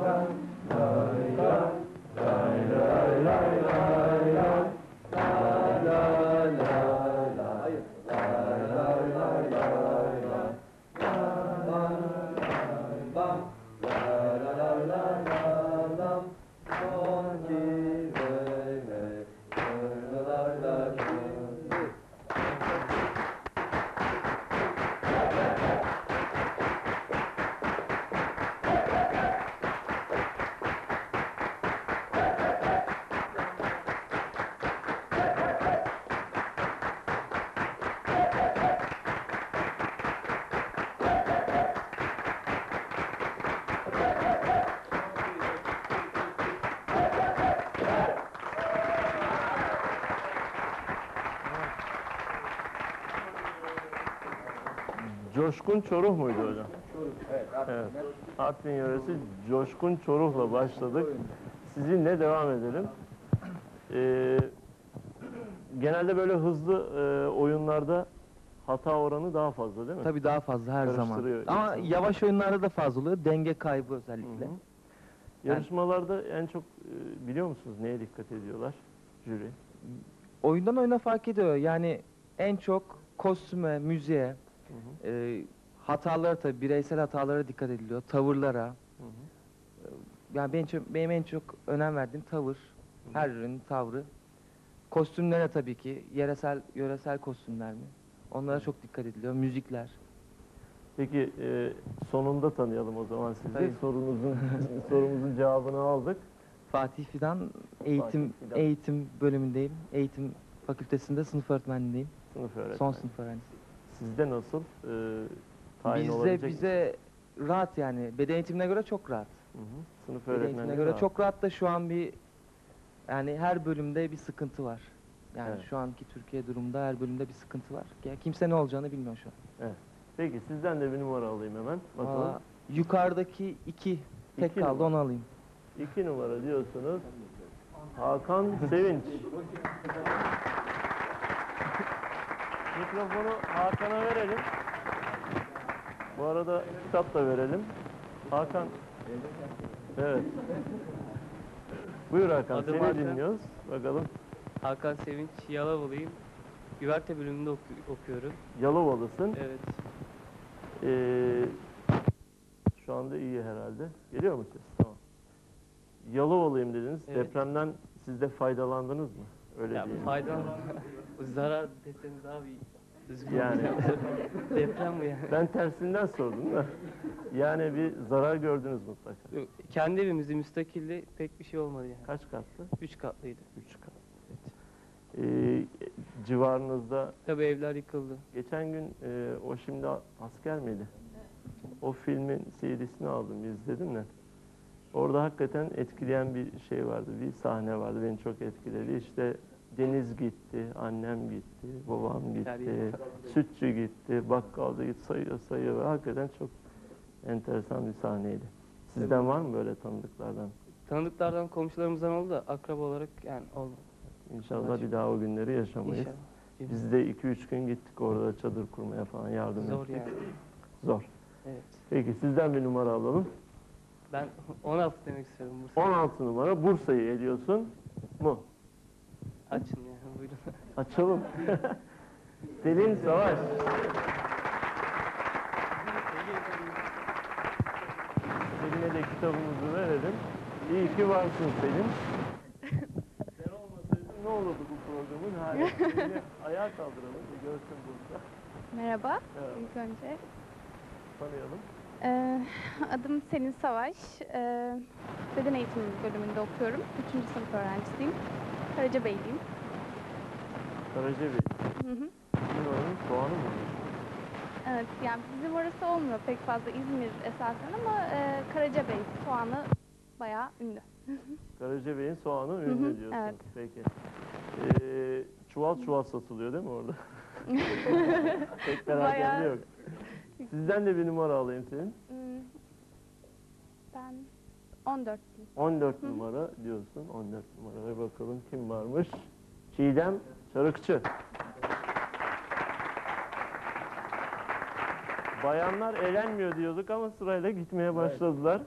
Coşkun Çoruh muydu hocam? Evet, Evet. Artvin yöresi Coşkun Çoruh'la başladık. Sizinle devam edelim. Ee, genelde böyle hızlı e, oyunlarda hata oranı daha fazla değil mi? Tabii daha fazla her zaman. Karıştırıyor Ama insanı. yavaş oyunlarda da fazla oluyor. Denge kaybı özellikle. Hı hı. Yarışmalarda en çok e, biliyor musunuz neye dikkat ediyorlar jüri? Oyundan oyuna fark ediyor. Yani en çok kostüme, müziğe, Hı hı. e, hatalara tabii bireysel hatalara dikkat ediliyor. Tavırlara. Hı hı. Yani benim, çok- benim en çok önem verdiğim tavır. Her ürünün tavrı. Kostümlere tabii ki. Yeresel, yöresel kostümler mi? Onlara çok dikkat ediliyor. Müzikler. Peki e, sonunda tanıyalım o zaman sizi. Tabii. Sorunuzun sorumuzun cevabını aldık. Fatih Fidan eğitim Fidan. eğitim bölümündeyim. Eğitim fakültesinde sınıf öğretmenliğindeyim. Sınıf öğretmeni. Son sınıf öğrencisiyim. Sizde nasıl e, tayin Bizde olabilecek bize rahat yani. Beden eğitimine göre çok rahat. Hı hı. Sınıf Beden eğitimine öğretmenliği göre rahat. çok rahat da şu an bir yani her bölümde bir sıkıntı var. Yani Evet. şu anki Türkiye durumunda her bölümde bir sıkıntı var. Ya kimse ne olacağını bilmiyor şu an. Peki sizden de bir numara alayım hemen. Bakalım. Aa, yukarıdaki iki tek İki kaldı numara. onu alayım. İki numara diyorsunuz. Hakan Sevinç. Mikrofonu Hakan'a verelim. Bu arada kitap da verelim. Hakan. Evet. Buyur Hakan. Adım Seni Hakan. dinliyoruz. Bakalım. Hakan Sevinç, Yalavalıyım. Güverte bölümünde oku- okuyorum. Yalovalısın. Evet. Ee, şu anda iyi herhalde. Geliyor mu ses? Tamam. Yalovalıyım dediniz. Evet. Depremden siz de faydalandınız mı? Öyle Ya diyeyim. faydalı. Zarar deseniz abi düzgün Yani. deprem mi yani? Ben tersinden sordum da. Yani bir zarar gördünüz mutlaka. Yok, kendi evimizde müstakilde pek bir şey olmadı yani. Kaç katlı? Üç katlıydı. Üç kat. Ee, civarınızda Tabii evler yıkıldı. geçen gün e, o şimdi asker miydi? O filmin C D'sini aldım, izledim de. Orada hakikaten etkileyen bir şey vardı, bir sahne vardı, beni çok etkiledi. İşte deniz gitti, annem gitti, babam Her gitti, yer. sütçü gitti, bakkalda gitti, sayıyor sayıyor ve hakikaten çok enteresan bir sahneydi. Sizden var mı böyle tanıdıklardan? Tanıdıklardan, komşularımızdan oldu da akraba olarak yani oldu. İnşallah bir daha o günleri yaşamayız. İnşallah. Biz de iki üç gün gittik orada çadır kurmaya falan yardım Zor ettik. yani. Zor. Evet. Peki sizden bir numara alalım. Ben on altı demek istiyorum Bursa. on altı numara Bursa'yı eliyorsun mu? Açın yani buyurun. Açalım. Selin Savaş. Selin'e de kitabımızı verelim. İyi ki varsın Selin. Sen olmasaydın ne olurdu bu programın hali? Seni ayağa kaldıralım, bir görsün Bursa. Merhaba, Evet. ilk önce. Tanıyalım. Ee, adım Selin Savaş. Ee, beden eğitimi bölümünde okuyorum. Üçüncü sınıf öğrencisiyim. Karacabey'liyim. Karacabey. Hı hı. Sizin oranın soğanı mı? Evet, yani bizim orası olmuyor pek fazla İzmir esasen ama e, Karacabey soğanı bayağı ünlü. Karacabey'in soğanı hı, ünlü diyorsunuz. evet. Peki. Ee, çuval çuval satılıyor değil mi orada? Pek perakende Bayağı- yok. Sizden de bir numara alayım senin. Hmm, ben on dörtlüyüm. on dört numara diyorsun. on dört numara ve bakalım kim varmış? Çiğdem Çarıkçı. Bayanlar eğlenmiyor diyorduk ama sırayla gitmeye başladılar.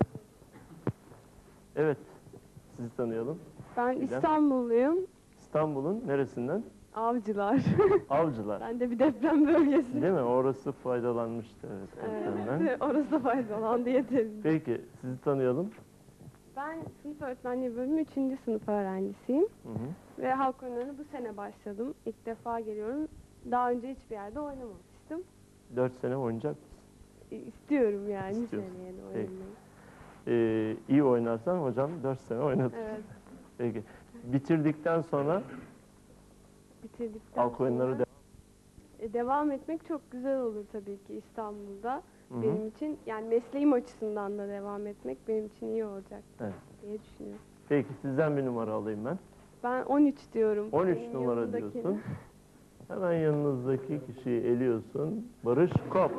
Evet. Sizi tanıyalım. Ben Çiğdem. İstanbulluyum. İstanbul'un neresinden? Avcılar. Avcılar. Ben de bir deprem bölgesi. Değil mi? Orası faydalanmıştı evet, depremden. Evet, orası da faydalandı yeterli. Peki sizi tanıyalım. Ben sınıf öğretmenliği bölümü üçüncü sınıf öğrencisiyim. Hı hı. Ve halk oyunlarına bu sene başladım. İlk defa geliyorum. Daha önce hiçbir yerde oynamamıştım. dört sene oynayacak mısın? E, İstiyorum yani İstiyorsun. seneye de Peki. oynamayı. Ee, iyi oynarsan hocam dört sene oynatır. Evet. Peki. Bitirdikten sonra Bitirdikten halk oyunları sonra, devam. e, devam etmek çok güzel olur tabii ki İstanbul'da. Hı hı. Benim için yani mesleğim açısından da devam etmek benim için iyi olacak Evet. diye düşünüyorum. Peki sizden bir numara alayım ben. Ben on üç diyorum. on üç Benim numara yanımdaki- diyorsun. Hemen yanınızdaki kişiyi eliyorsun. Barış Kop.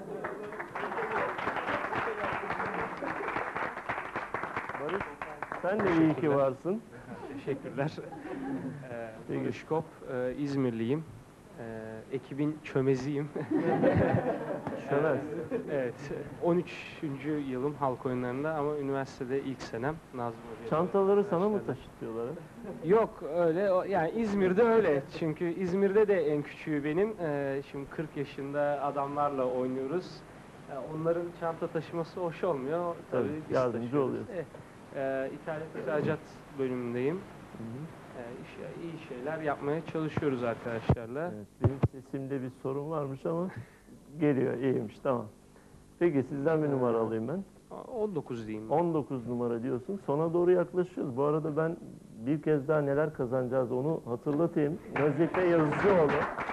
Barış, sen de iyi ki varsın. Teşekkürler. Ee, Peki. Barış Kop, e, İzmirliyim. Ee, ekibin çömeziyim. Çömez. Evet, on üçüncü yılım halk oyunlarında ama üniversitede ilk senem Nazım Hoca'ya. Çantaları sana mı taşıtıyorlar? ha? Yok öyle, o- yani İzmir'de öyle. Çünkü İzmir'de de en küçüğü benim. Ee, şimdi kırk yaşında adamlarla oynuyoruz. Ee, onların çanta taşıması hoş olmuyor. Tabii, Tabii, biz yardımcı taşıyoruz. oluyorsun. Evet. Ee, İthalat ihracat bölümündeyim. Hı hı. Ee, iş- iyi şeyler yapmaya çalışıyoruz arkadaşlarla. Evet, benim sesimde bir sorun varmış ama geliyor, iyiymiş, tamam. Peki sizden bir numara alayım ben. on dokuz diyeyim. on dokuz numara diyorsun. Sona doğru yaklaşıyoruz. Bu arada ben bir kez daha neler kazanacağız onu hatırlatayım. Nazife Yazıcıoğlu.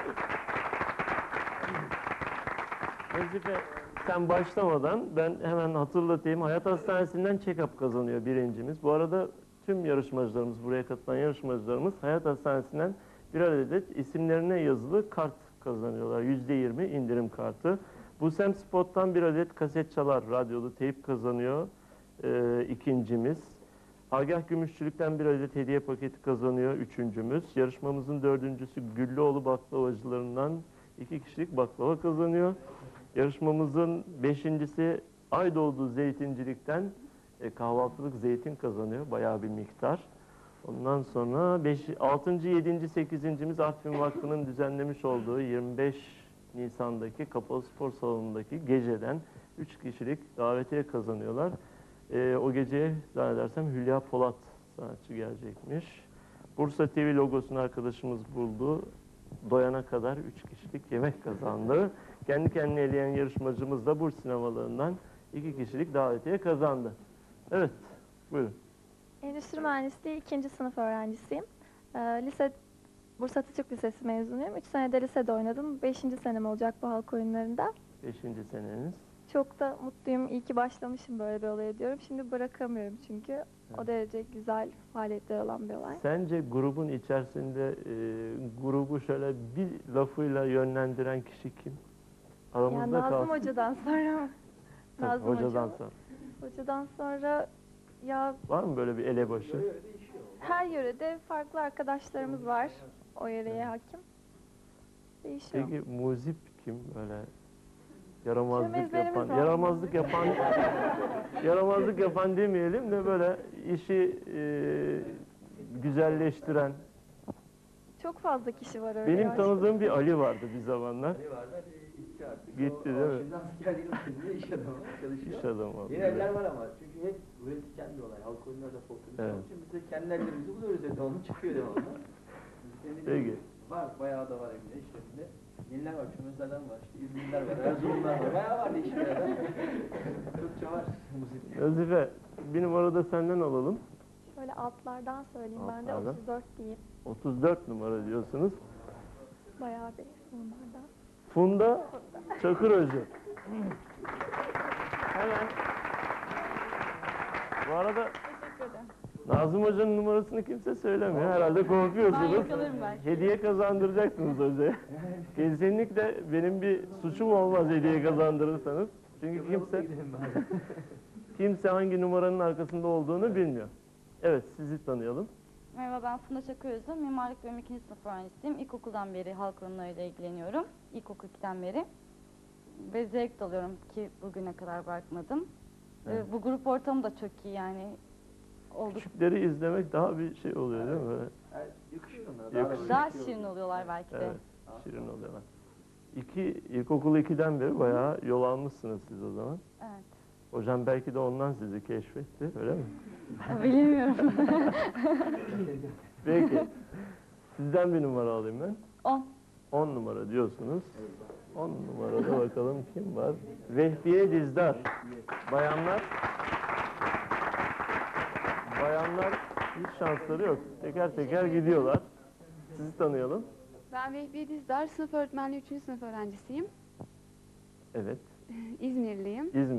Nazife sen başlamadan ben hemen hatırlatayım. Hayat Hastanesi'nden check-up kazanıyor birincimiz. Bu arada tüm yarışmacılarımız, buraya katılan yarışmacılarımız Hayat Hastanesi'nden bir adet isimlerine yazılı kart kazanıyorlar. yüzde yirmi indirim kartı. Bu Sem Spot'tan bir adet kaset çalar, radyolu teyp kazanıyor ee, ikincimiz. Agah Gümüşçülük'ten bir adet hediye paketi kazanıyor üçüncümüz. Yarışmamızın dördüncüsü Güllüoğlu baklavacılarından iki kişilik baklava kazanıyor. Yarışmamızın beşincisi Aydoğdu Zeytincilik'ten e, kahvaltılık zeytin kazanıyor. Bayağı bir miktar. Ondan sonra beş, altıncı, yedinci, sekizincimiz Artvin Vakfı'nın düzenlemiş olduğu yirmi beş Nisan'daki Kapalı Spor Salonu'ndaki geceden üç kişilik davetiye kazanıyorlar. E, o geceye zannedersem Hülya Polat sanatçı gelecekmiş. Bursa T V logosunu arkadaşımız buldu. Doyana kadar üç kişilik yemek kazandı. Kendi kendine eleyen yarışmacımız da Burç sinemalarından iki kişilik davetiye kazandı. Evet, buyurun. Endüstri Mühendisliği ikinci sınıf öğrencisiyim. Ee, lise, Bursa Atatürk Lisesi mezunuyum. Üç senede lisede oynadım. Beşinci senem olacak bu halk oyunlarında. Beşinci seneniz. Çok da mutluyum. İyi ki başlamışım böyle bir olaya diyorum. Şimdi bırakamıyorum çünkü. O derece güzel faaliyetler olan bir olay. Sence grubun içerisinde e, grubu şöyle bir lafıyla yönlendiren kişi kim? Ya Aramızda Nazım kalsın. Hoca'dan sonra. Tabii, Nazım hocadan Hocam. sonra. Hocadan sonra ya Var mı böyle bir elebaşı? her yörede farklı arkadaşlarımız var. O yöreye hakim. Değişiyor. Peki muzip kim böyle yaramazlık Çömezlerimiz yapan, var. yaramazlık yapan, yaramazlık yapan demeyelim de böyle işi e, güzelleştiren. Çok fazla kişi var öyle. Benim gerçekten. tanıdığım bir Ali vardı bir zamanlar. Ali vardı, Ali gitti artık. Gitti, O- değil o mi? Şimdi askerliğin içinde iş adamı çalışıyor. İş adamı oldu. Yeni eller var ama çünkü hep üretken bir olay. Halk oyunları da folklorist Evet. olduğu için biz de kendi ellerimizi buluyoruz evde. Onun çıkıyor devamlı. Senin Peki. Var, bayağı da var evde işte evde. Yeniler var, Çömezlerden var, işte İzmirliler var, Erzurumlar var. Bayağı var değişik yerler. Çokça var müzik. Nazife, bir numara da senden alalım. Şöyle altlardan söyleyeyim ben de Altlardan. otuz dört diyeyim. otuz dört numara diyorsunuz. Bayağı bir onlardan. Funda Çakırözü. Hemen. Bu arada Teşekkür ederim. Nazım Hoca'nın numarasını kimse söylemiyor. Herhalde korkuyorsunuz. Ben yakalarım belki. Hediye kazandıracaksınız hocaya. Kesinlikle benim bir suçum olmaz hediye kazandırırsanız. Çünkü kimse kimse hangi numaranın arkasında olduğunu bilmiyor. Evet, sizi tanıyalım. Merhaba, ben Funda Çakırözü. Mimarlık bölümü ikinci sınıf öğrencisiyim. İlkokuldan beri halk oyunlarıyla ilgileniyorum. İlkokul ikiden beri. Ve zevk de alıyorum ki bugüne kadar bırakmadım. Evet. Ee, bu grup ortamı da çok iyi yani. Olduk. Küçükleri izlemek daha bir şey oluyor değil mi? Böyle? Yani yakışıyor onlara. Daha, da Yakışıyor. böyle Daha yakışıyor. şirin oluyorlar belki de. Evet, şirin oluyorlar. İki, ilkokul ikiden beri bayağı yol almışsınız siz o zaman. Evet. Hocam belki de ondan sizi keşfetti, öyle mi? Bilemiyorum. Peki. Sizden bir numara alayım ben. On. on numara diyorsunuz. on numarada bakalım kim var? Vehbiye Dizdar. Bayanlar. Bayanlar hiç şansları yok. Teker teker gidiyorlar. Sizi tanıyalım. Ben Vehbiye Dizdar, sınıf öğretmenliği üçüncü sınıf öğrencisiyim. Evet. İzmirliyim. İzmirlisiniz. Evet, ben de iki sene oldu bu e, halk oyunları ekibine girmem. Ee, bu grup ortamı da çok iyi yani. Olduk. Küçükleri izlemek daha bir şey oluyor değil mi? Böyle? Daha şirin oluyorlar belki de. Yakışıyor. Evet.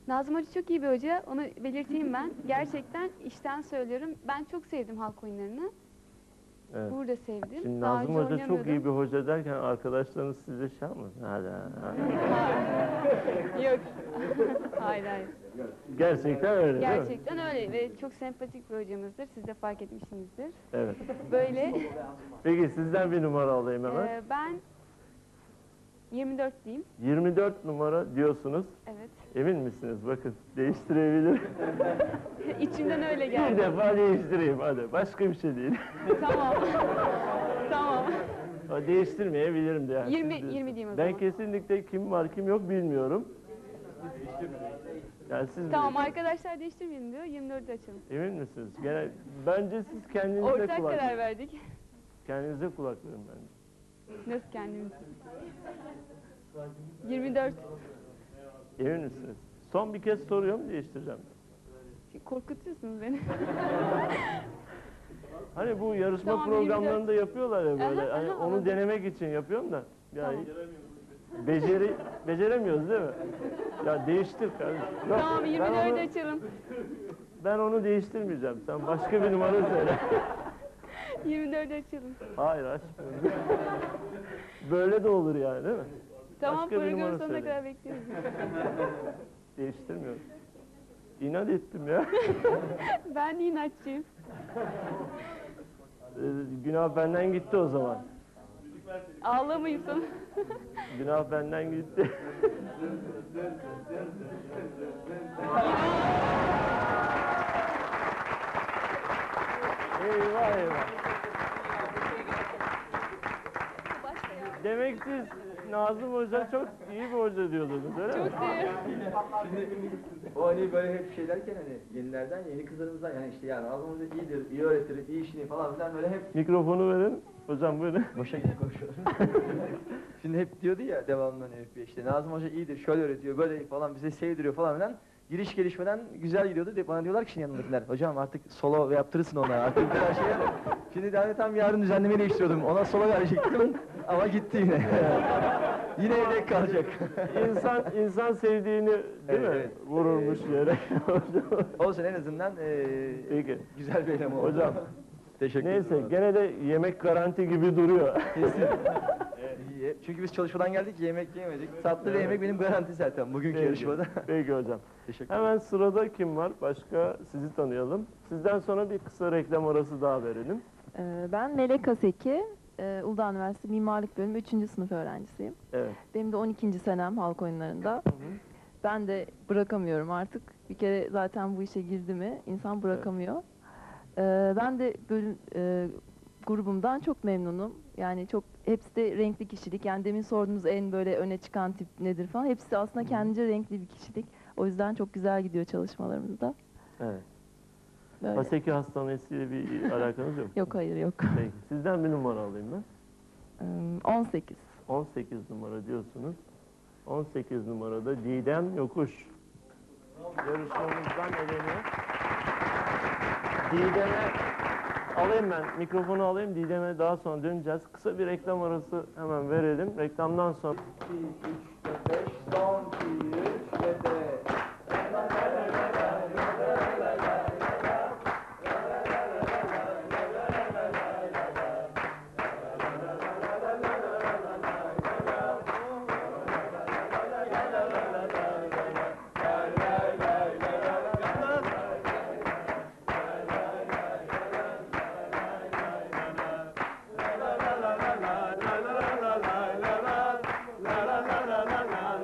Nazım Hoca çok iyi bir hoca. Onu belirteyim ben. Gerçekten içten söylüyorum. Ben çok sevdim halk oyunlarını. Evet. Burada sevdim. Şimdi Daha Nazım önce Hoca çok iyi oynamıyordum. bir hoca derken arkadaşlarınız size şey yapmasın? Hadi, hadi. Yok. Hayır hayır. Gerçekten öyle değil mi? Gerçekten öyle ve çok sempatik bir hocamızdır. Siz de fark etmişsinizdir. Evet. Böyle. Peki sizden bir numara alayım hemen. Ee, ben yirmi dört diyeyim. yirmi dört numara diyorsunuz. Evet. Emin misiniz? Bakın değiştirebilirim. İçimden öyle Bir geldi. defa değiştireyim hadi. Başka bir şey değil. Tamam. Tamam. Ha, değiştirmeyebilirim de yani. yirmi Siz- yirmi diyeyim o Ben zaman. kesinlikle kim var kim yok bilmiyorum. Yani siz Tamam arkadaşlar değiştirmeyelim diyor. yirmi dördü açalım. emin misiniz? Gene bence siz kendinize Ortak kulak karar verdik. Kendinize kulak verin bence. Nasıl kendimiz? yirmi dört. Emin misiniz? Son bir kez soruyorum değiştireceğim. Korkutuyorsunuz beni. Hani bu yarışma Tamam, programlarında yapıyorlar ya böyle. Aha, Hani aha, onu anladım. denemek için yapıyorum da. Ya Tamam. beceri beceremiyoruz değil mi? Ya değiştir kardeşim. Yok, Tamam ben yirmi dördü onu- açalım. Ben onu değiştirmeyeceğim. Sen başka bir numara söyle. yirmi dördü açalım. Hayır açmıyorum. Böyle de olur yani değil mi? Tamam Başka bir programın numara sonuna söyle. kadar bekliyoruz. Değiştirmiyorum. İnat ettim ya. Ben de inatçıyım. Ee, günah benden gitti o zaman. Ağlamayın sana. Günah benden gitti. Eyvah eyvah. Demek siz Nazım Hoca çok iyi bir hoca diyordunuz öyle mi? Çok seviyorum. O hani böyle hep şey derken hani yenilerden, yeni kızlarımızdan yani işte yani Nazım Hoca iyidir, iyi öğretir, iyi işini falan filan böyle hep Mikrofonu verin. Hocam buyurun. boşa gidip konuşuyorlar. Şimdi hep diyordu ya devamlı hani hep işte Nazım Hoca iyidir, şöyle öğretiyor, böyle falan bize sevdiriyor falan filan. Giriş gelişmeden güzel gidiyordu. De bana diyorlar ki şimdi yanındakiler, hocam artık solo yaptırırsın ona artık bu kadar şey yap. Şimdi daha tam yarın düzenlemeyi değiştiriyordum. Ona solo verecektim ama gitti yine. Yine yedek kalacak. İnsan insan sevdiğini değil Evet, mi? evet. Vururmuş yere. Olsun en azından eee Peki. güzel bir eleman oldu. Hocam. Teşekkür Neyse ederim. gene de yemek garanti gibi duruyor. İyi. Çünkü biz çalışmadan geldik yemek yemedik. Tatlı ve yemek benim garanti zaten bugünkü Peki. yarışmada. Peki hocam. Teşekkür Hemen sırada kim var? Başka sizi tanıyalım. Sizden sonra bir kısa reklam arası daha verelim. Ee, Ben Melek Aseki, e, Uludağ Üniversitesi Mimarlık Bölümü üçüncü sınıf öğrencisiyim. Evet. Benim de on ikinci senem halk oyunlarında. Ben de bırakamıyorum artık. Bir kere zaten bu işe girdi mi insan bırakamıyor. Ee, Ben de bölüm, e, grubumdan çok memnunum. Yani çok hepsi de renkli kişilik. Yani demin sorduğunuz en böyle öne çıkan tip nedir falan. Hepsi aslında kendince renkli bir kişilik. O yüzden çok güzel gidiyor çalışmalarımızda. Evet. Böyle. Haseki Hastanesi'yle bir alakanız yok mu? Yok hayır yok. Peki. Sizden bir numara alayım ben. Ee, on sekiz. on sekiz numara diyorsunuz. on sekiz numarada Didem Yokuş. Yarışmamızdan eleniyor. Didem'e alayım ben, mikrofonu alayım. Didem'e daha sonra döneceğiz. Kısa bir reklam arası hemen verelim. Reklamdan sonra... iki, üç, dört, beş, son, iki, üç, ve de... la la la la la la la la la la la la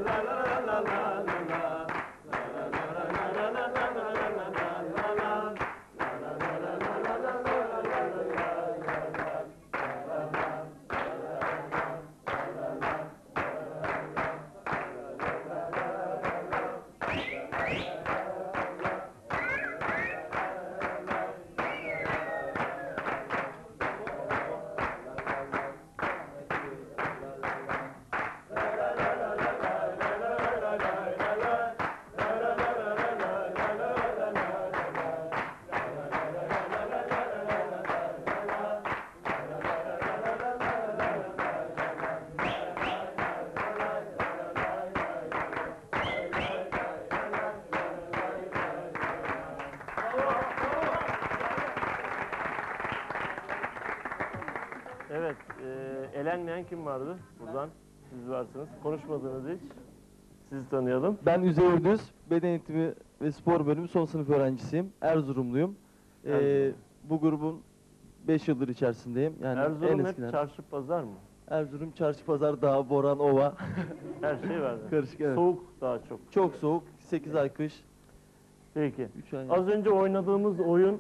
elenmeyen kim vardı buradan? Siz varsınız. Konuşmadınız hiç. Sizi tanıyalım. Ben Üzeyir Düz, beden eğitimi ve spor bölümü son sınıf öğrencisiyim. Erzurumluyum. Ee, Erzurum. bu grubun beş yıldır içerisindeyim. Yani en Erzurum hep eskiler. çarşı pazar mı? Erzurum, çarşı, pazar, dağ, boran, ova. Her şey var. Karışık, evet. Soğuk daha çok. Çok soğuk, sekiz ay kış. Peki. üç ay. Az önce oynadığımız oyun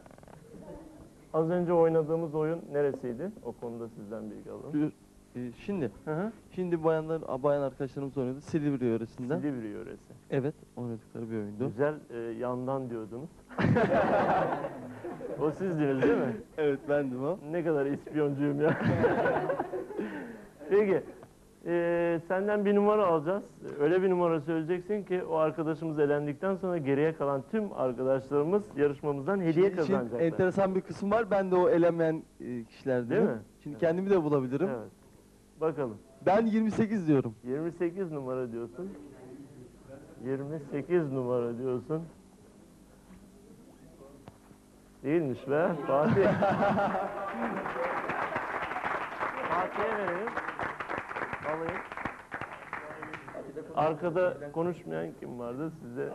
Az önce oynadığımız oyun neresiydi? O konuda sizden bilgi alalım. Ee, şimdi, Hı hı. şimdi bayanlar, bayan arkadaşlarımız oynadı. Silivri yöresinden. Silivri yöresi. Evet, oynadıkları bir oyundu. Güzel e, yandan diyordunuz. O sizdiniz değil mi? Evet, bendim o. Ne kadar ispiyoncuyum ya. Peki. e, senden bir numara alacağız. Öyle bir numara söyleyeceksin ki o arkadaşımız elendikten sonra geriye kalan tüm arkadaşlarımız yarışmamızdan hediye Şimdi işin kazanacaklar. enteresan bir kısım var. Ben de o elenmeyen e, kişilerdenim. Değil mi? Şimdi kendimi de bulabilirim. Evet. Bakalım. Ben yirmi sekiz diyorum. yirmi sekiz numara diyorsun. yirmi sekiz numara diyorsun. Değilmiş be. Fatih. Fatih'e verelim. Alayım. Arkada konuşmayan kim vardı? Size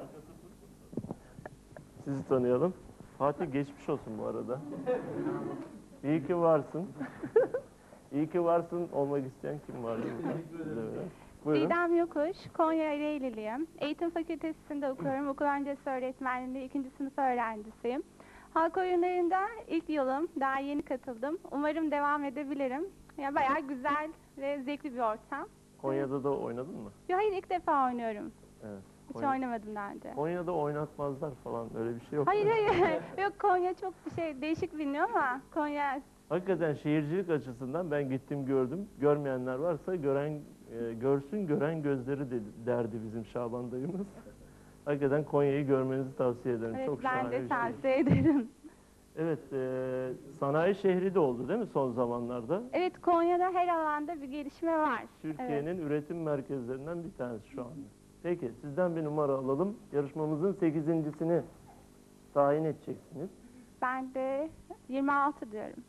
sizi tanıyalım. Fatih geçmiş olsun bu arada. İyi ki varsın. İyi ki varsın olmak isteyen kim vardı? Buyurun. Didem Yokuş, Konya Ereğliliyim. Eğitim Fakültesi'nde okuyorum. Okul öncesi öğretmenliğinde ikinci sınıf öğrencisiyim. Halk oyunlarında ilk yılım, daha yeni katıldım. Umarım devam edebilirim. Ya bayağı güzel ve zevkli bir ortam. Konya'da da oynadın mı? Yo, hayır, ilk defa oynuyorum. Evet. Hiç Konya- oynamadım daha önce. Konya'da oynatmazlar falan öyle bir şey yok. Hayır hayır. Yok, Konya çok bir şey değişik biliniyor ama Konya Hakikaten şehircilik açısından ben gittim gördüm. Görmeyenler varsa gören e, görsün gören gözleri de, derdi bizim Şaban dayımız. Hakikaten Konya'yı görmenizi tavsiye ederim. evet, Çok ben şahane de bir şey. tavsiye ederim. Evet, e, sanayi şehri de oldu değil mi son zamanlarda? Evet, Konya'da her alanda bir gelişme var. Türkiye'nin üretim merkezlerinden bir tanesi şu anda. Peki sizden bir numara alalım. Yarışmamızın sekizincisini tayin edeceksiniz. Ben de yirmi altı diyorum.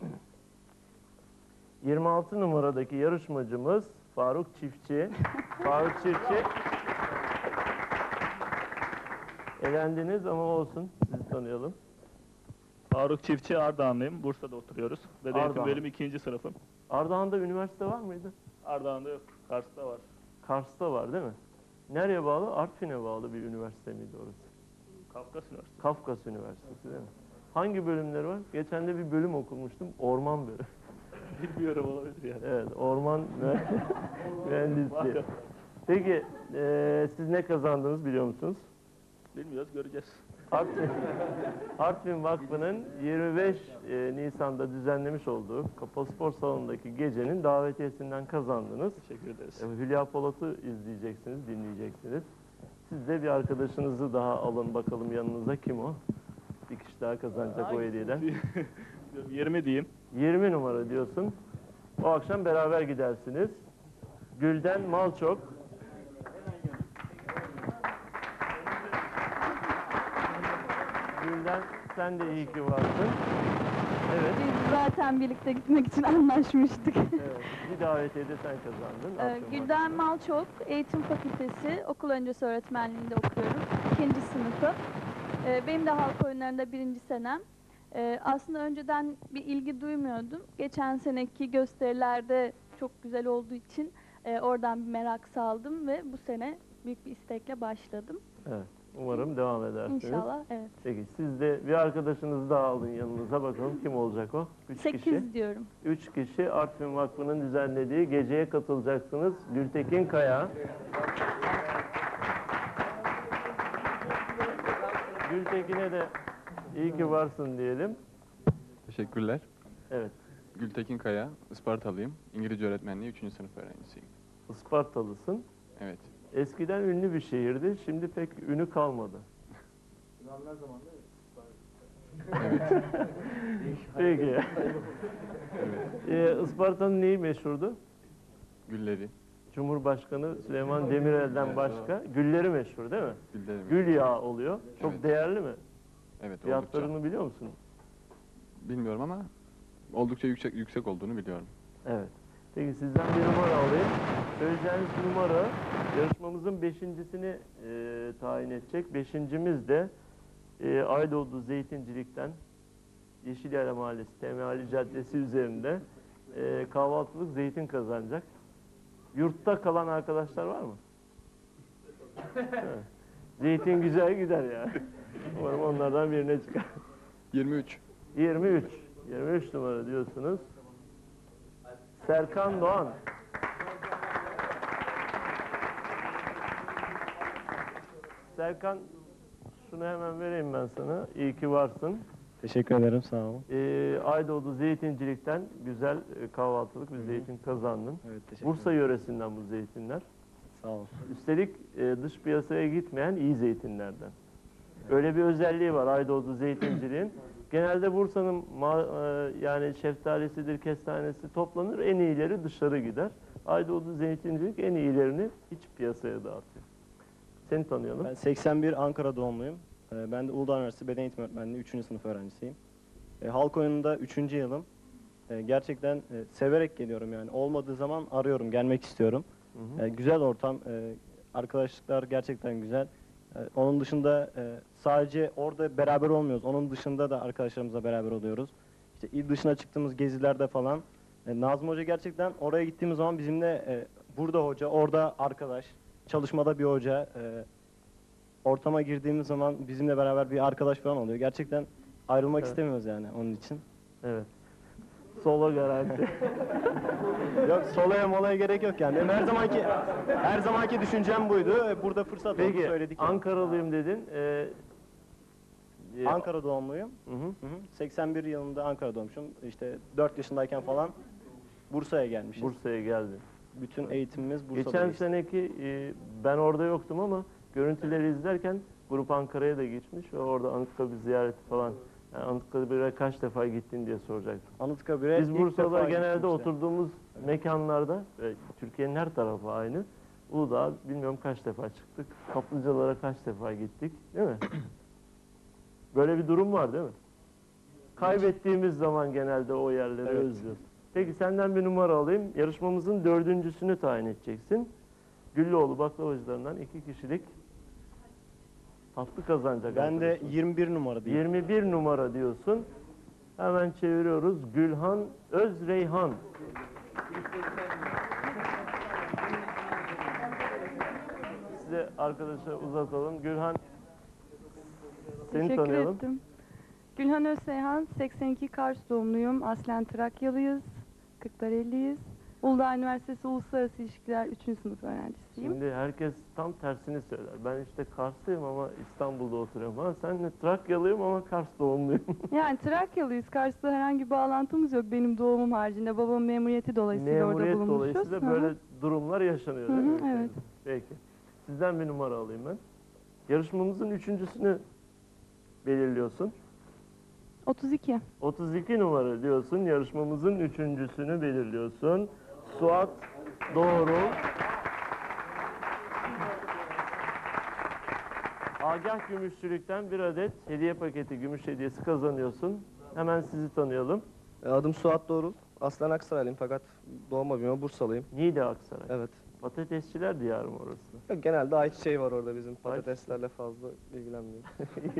yirmi altı numaradaki yarışmacımız Faruk Çiftçi. Faruk Çiftçi. Elendiniz ama olsun. Sizi tanıyalım. Faruk Çiftçi, Ardahanlıyım. Bursa'da oturuyoruz. Beden eğitim Ardahan. bölümü ikinci sınıfım. Ardahan'da üniversite var mıydı? Ardahan'da yok, Kars'ta var. Kars'ta var değil mi? Nereye bağlı? Artvin'e bağlı bir üniversite miydi orası? Kafkas Üniversitesi. Kafkas Üniversitesi değil mi? Hangi bölümleri var? Geçen de bir bölüm okumuştum. Orman bölümü. Bilmiyorum, olabilir yani. Evet, orman mühendisliği. Peki, e, siz ne kazandınız biliyor musunuz? Bilmiyoruz, göreceğiz. Artvin, Artvin Vakfı'nın yirmi beş e, Nisan'da düzenlemiş olduğu Kapalı Spor Salonu'ndaki gecenin davetiyesinden kazandınız. Teşekkür ederiz. E, Hülya Polat'ı izleyeceksiniz, dinleyeceksiniz. Siz de bir arkadaşınızı daha alın bakalım yanınıza. Kim o? Bir kişi daha kazanacak o hediyeden. yirmi diyeyim. yirmi numara diyorsun. O akşam beraber gidersiniz. Gülden Malçok. Gülden sen de iyi ki varsın. Evet. Biz zaten birlikte gitmek için anlaşmıştık. Evet. Bir davetiye de sen kazandın. Ee, Akşam Gülden Malçok, Eğitim Fakültesi, okul öncesi öğretmenliğinde okuyorum. İkinci sınıfı. Ee, benim de halk oyunlarında birinci senem. Ee, aslında önceden bir ilgi duymuyordum. Geçen seneki gösterilerde çok güzel olduğu için e, oradan bir merak saldım ve bu sene büyük bir istekle başladım. Evet. Umarım devam edersiniz. İnşallah, evet. Peki siz de bir arkadaşınızı daha alın yanınıza bakalım kim olacak o? Üç Sekiz kişi. diyorum. Üç kişi Artvin Vakfı'nın düzenlediği geceye katılacaksınız. Gültekin Kaya. Gültekin'e de iyi ki varsın diyelim. Teşekkürler. Evet. Gültekin Kaya, Ispartalıyım. İngilizce öğretmenliği üçüncü sınıf öğrencisiyim. Ispartalısın. Evet. Eskiden ünlü bir şehirdi, şimdi pek ünü kalmadı. Evet. Peki. Evet. Ee, Isparta'nın neyi meşhurdu? Gülleri. Cumhurbaşkanı Süleyman Demirel'den başka gülleri meşhur değil mi? Gülleri meşhur. Gül yağı oluyor. Çok Evet. değerli mi? Evet, Fiyatlarını oldukça. biliyor musun? Bilmiyorum ama oldukça yüksek yüksek olduğunu biliyorum. Evet. Peki sizden bir numara alayım. Söyleyeceğiniz numara yarışmamızın beşincisini e, tayin edecek. Beşincimiz de e, Aydoğdu Zeytincilik'ten Yeşilyayla Mahallesi Temeli Caddesi üzerinde e, kahvaltılık zeytin kazanacak. Yurtta kalan arkadaşlar var mı? Evet. Zeytin güzel gider ya. Umarım onlardan birine çıkar. yirmi üç. yirmi üç. yirmi üç numara diyorsunuz. Serkan Doğan. Serkan, şunu hemen vereyim ben sana. İyi ki varsın. Teşekkür ederim, sağ olun. Ee, Aydoğdu Zeytincilik'ten güzel e, kahvaltılık bir zeytin kazandın. Evet, teşekkür Bursa yöresinden bu zeytinler. Sağ olun. Üstelik e, dış piyasaya gitmeyen iyi zeytinlerden. Öyle bir özelliği var Aydoğdu Zeytinciliğin. Genelde Bursa'nın ma- e, yani şeftalisidir, kestanesi toplanır, en iyileri dışarı gider. Aydoğdu Zeytincilik en iyilerini iç piyasaya dağıtıyor. Seni tanıyalım. Ben seksen bir Ankara doğumluyum. Ee, Ben de Uludağ Üniversitesi Beden Eğitimi Öğretmenliği üçüncü sınıf öğrencisiyim. Ee, Halk oyununda üçüncü yılım. Ee, Gerçekten e, severek geliyorum yani. Olmadığı zaman arıyorum, gelmek istiyorum. Hı hı. Ee, Güzel ortam, e, arkadaşlıklar gerçekten güzel. Ee, Onun dışında e, sadece orada beraber olmuyoruz. Onun dışında da arkadaşlarımızla beraber oluyoruz. İşte il dışına çıktığımız gezilerde falan. E, Nazım Hoca gerçekten oraya gittiğimiz zaman bizimle e, burada hoca, orada arkadaş, çalışmada bir hoca, e, ortama girdiğimiz zaman bizimle beraber bir arkadaş falan oluyor. Gerçekten ayrılmak Evet. istemiyoruz yani onun için. Evet. Solo garanti. Yok, solaya molaya gerek yok yani. Benim her zamanki her zamanki düşüncem buydu. E, Burada fırsat oldu, Peki, söyledik. yani. Ankaralıyım dedin. Ee, e, Ankara doğumluyum. Hı hı. Hı hı. seksen bir yılında Ankara doğmuşum. İşte dört yaşındayken falan Bursa'ya gelmişiz. Bursa'ya geldin. Bütün eğitimimiz Bursa'da Geçen geçti. seneki e, ben orada yoktum ama görüntüleri izlerken grup Ankara'ya da gitmiş ve orada Anıtkabir ziyareti falan. Yani Anıtkabir'e kaç defa gittin diye soracaktım. Anıtkabir'e Biz ilk Bursa'da defa genelde gittim işte. oturduğumuz mekanlarda, ve Türkiye'nin her tarafı aynı. Uludağ bilmiyorum kaç defa çıktık. Kaplıcalara kaç defa gittik, değil mi? Böyle bir durum var değil mi? Kaybettiğimiz zaman genelde o yerleri Evet. özlüyoruz. Peki senden bir numara alayım. Yarışmamızın dördüncüsünü tayin edeceksin. Güllüoğlu baklavacılarından iki kişilik tatlı kazanacak. Ben de arkadaşımız. yirmi bir numara diyeyim. yirmi bir numara diyorsun. Hemen çeviriyoruz. Gülhan Özreyhan. Size arkadaşa uzatalım. Gülhan, seni Teşekkür tanıyalım. ettim. Gülhan Özseyhan, seksen iki Kars doğumluyum. Aslen Trakyalıyız. Kırklareliyiz. Uludağ Üniversitesi Uluslararası İlişkiler üçüncü sınıf öğrencisiyim. Şimdi herkes tam tersini söyler. Ben işte Karslıyım ama İstanbul'da oturuyorum. Ha, sen de Trakyalıyım ama Kars doğumluyum. Yani Trakyalıyız. Kars'la herhangi bir bağlantımız yok benim doğumum haricinde. Babamın memuriyeti dolayısıyla orada Memuriyet bulunmuşuz. dolayısıyla Hı hı. böyle durumlar yaşanıyor Hı değil hı, mi? evet. Peki. Sizden bir numara alayım ben. Yarışmamızın üçüncüsünü belirliyorsun. otuz iki. otuz iki numara diyorsun. Yarışmamızın üçüncüsünü belirliyorsun. Suat doğru. Agah Gümüşçülük'ten bir adet hediye paketi, gümüş hediyesi kazanıyorsun. Hemen sizi tanıyalım. Adım Suat Doğrul. Aslen Aksaraylıyım fakat doğma büyüme Bursalıyım. Niğde Aksaray. Evet. Patatesçiler diyarı mı orası? Yok, genelde ayçiçeği var orada bizim. Patateslerle fazla ilgilenmiyorum.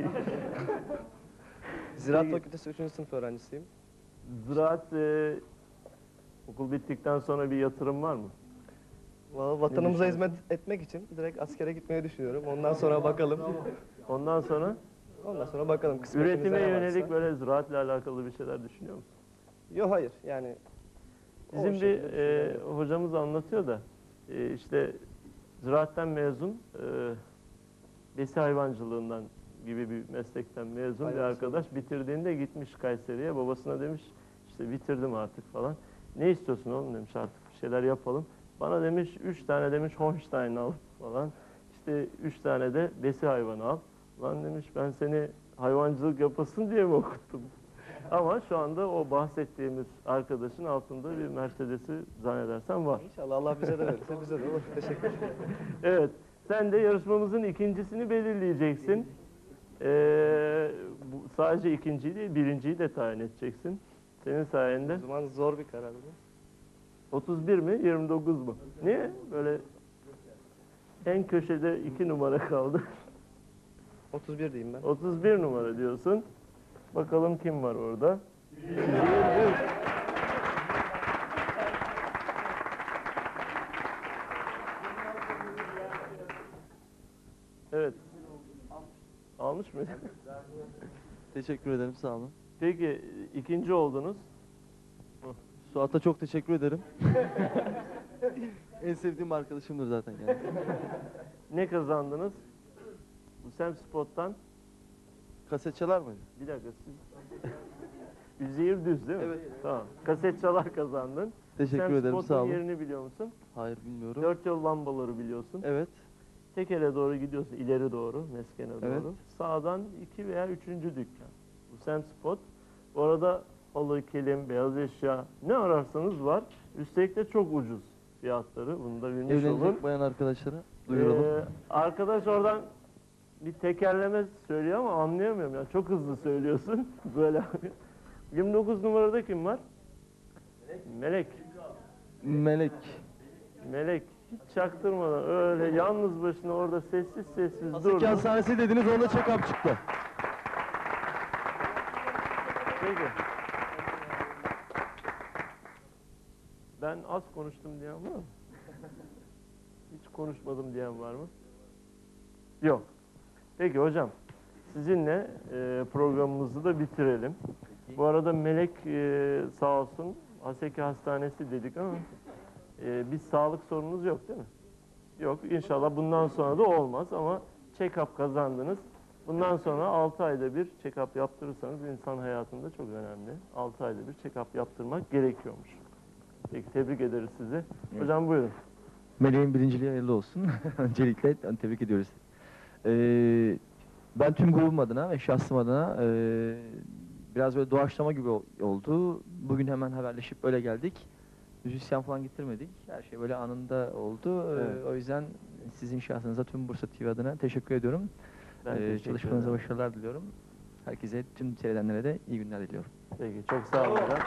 Ziraat Fakültesi üçüncü sınıf öğrencisiyim. Ziraat e, okul bittikten sonra bir yatırım var mı? Valla vatanımıza hizmet etmek için direkt askere gitmeyi düşünüyorum. Ondan sonra bakalım. Ondan sonra? Ondan sonra bakalım. kısmetimize Üretime ne yönelik varsa. böyle ziraatla alakalı bir şeyler düşünüyor musun? Yok, hayır yani. o Bizim bir şekilde e, düşünüyorum. hocamız anlatıyor da e, işte ziraatten mezun, e, besi hayvancılığından gibi bir meslekten mezun bir Hayvancılık. arkadaş bitirdiğinde gitmiş Kayseri'ye, babasına demiş işte bitirdim artık falan. Ne istiyorsun oğlum demiş, artık bir şeyler yapalım. Bana demiş üç tane demiş Holstein al falan. İşte üç tane de besi hayvanı al. Lan demiş ben seni hayvancılık yapasın diye mi okuttum? Ama şu anda o bahsettiğimiz arkadaşın altında bir Mercedes'i zannedersem var. İnşallah Allah bize de verirse bize de olur. Teşekkür ederim. Evet, sen de yarışmamızın ikincisini belirleyeceksin. Ee, bu, sadece ikinciyi değil, birinciyi de tayin edeceksin. Senin sayende. O zaman zor bir karar bu. otuz bir mi, yirmi dokuz mu? Niye? Böyle en köşede iki numara kaldı. otuz bir diyeyim ben. otuz bir numara diyorsun. Bakalım kim var orada? Evet. Almış mı? Teşekkür ederim, sağ olun. Peki ikinci oldunuz. Suat'a çok teşekkür ederim. En sevdiğim arkadaşımdır zaten yani. Ne kazandınız? Bu Sem Spot'tan. Kaset çalar mıydı? Bir dakika siz. Üzeyir düz değil mi? Evet. Tamam. Kaset çalar kazandın. Teşekkür Sem ederim, Spot'un sağ olun. yerini biliyor musun? Hayır, bilmiyorum. Dört yol lambaları biliyorsun. Evet. Tekele doğru gidiyorsun, ileri doğru, meskene Evet. doğru. Sağdan iki veya üçüncü dükkan. Bu Sem Spot. Bu arada halı, kilim, beyaz eşya ne ararsanız var. Üstelik de çok ucuz fiyatları. Bunu da bilmiş olun. Evlenecek bayan arkadaşlara duyuralım. Ee, arkadaş oradan bir tekerleme söylüyor ama anlayamıyorum ya. Çok hızlı söylüyorsun. Böyle. yirmi dokuz numarada kim var? Melek. Melek. Melek. Hiç çaktırmadan öyle yalnız başına orada sessiz sessiz durdu. Asık hastanesi dediniz, onda check-up çıktı. Peki. Ben az konuştum diyen var mı? Hiç konuşmadım diyen var mı? Yok. Peki hocam, sizinle e, programımızı da bitirelim. Bu arada Melek e, sağ olsun, Haseki Hastanesi dedik ama e, bir sağlık sorununuz yok değil mi? Yok. İnşallah bundan sonra da olmaz ama check-up kazandınız. Bundan sonra altı ayda bir check-up yaptırırsanız insan hayatında çok önemli. altı ayda bir check-up yaptırmak gerekiyormuş. Peki tebrik ederiz sizi. Evet. Hocam buyurun. Meleğin birinciliği hayırlı olsun. Öncelikle tebrik ediyoruz. Ee, ben tüm grubum adına ve şahsım adına e, biraz böyle doğaçlama gibi ol- oldu. Bugün hemen haberleşip öyle geldik. Müzisyen falan getirmedik. Her şey böyle anında oldu. Ee, Evet. o yüzden sizin şahsınıza tüm Bursa T V adına teşekkür ediyorum. Ben Ee, teşekkür çalışmanıza ederim. başarılar diliyorum. Herkese, tüm seyredenlere de iyi günler diliyorum. Peki çok sağ olun hocam.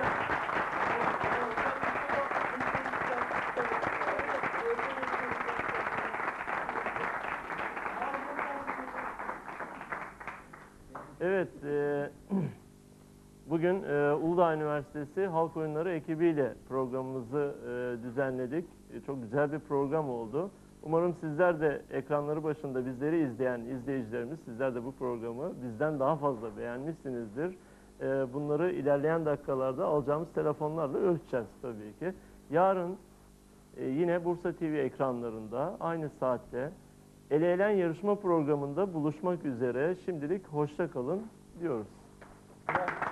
Evet, e, bugün e, Uludağ Üniversitesi Halk Oyunları ekibiyle programımızı e, düzenledik. E, çok güzel bir program oldu. Umarım sizler de ekranları başında bizleri izleyen izleyicilerimiz, sizler de bu programı bizden daha fazla beğenmişsinizdir. E, bunları ilerleyen dakikalarda alacağımız telefonlarla ölçeceğiz tabii ki. Yarın e, yine Bursa T V ekranlarında aynı saatte Eleğlen yarışma programında buluşmak üzere. Şimdilik hoşça kalın diyoruz.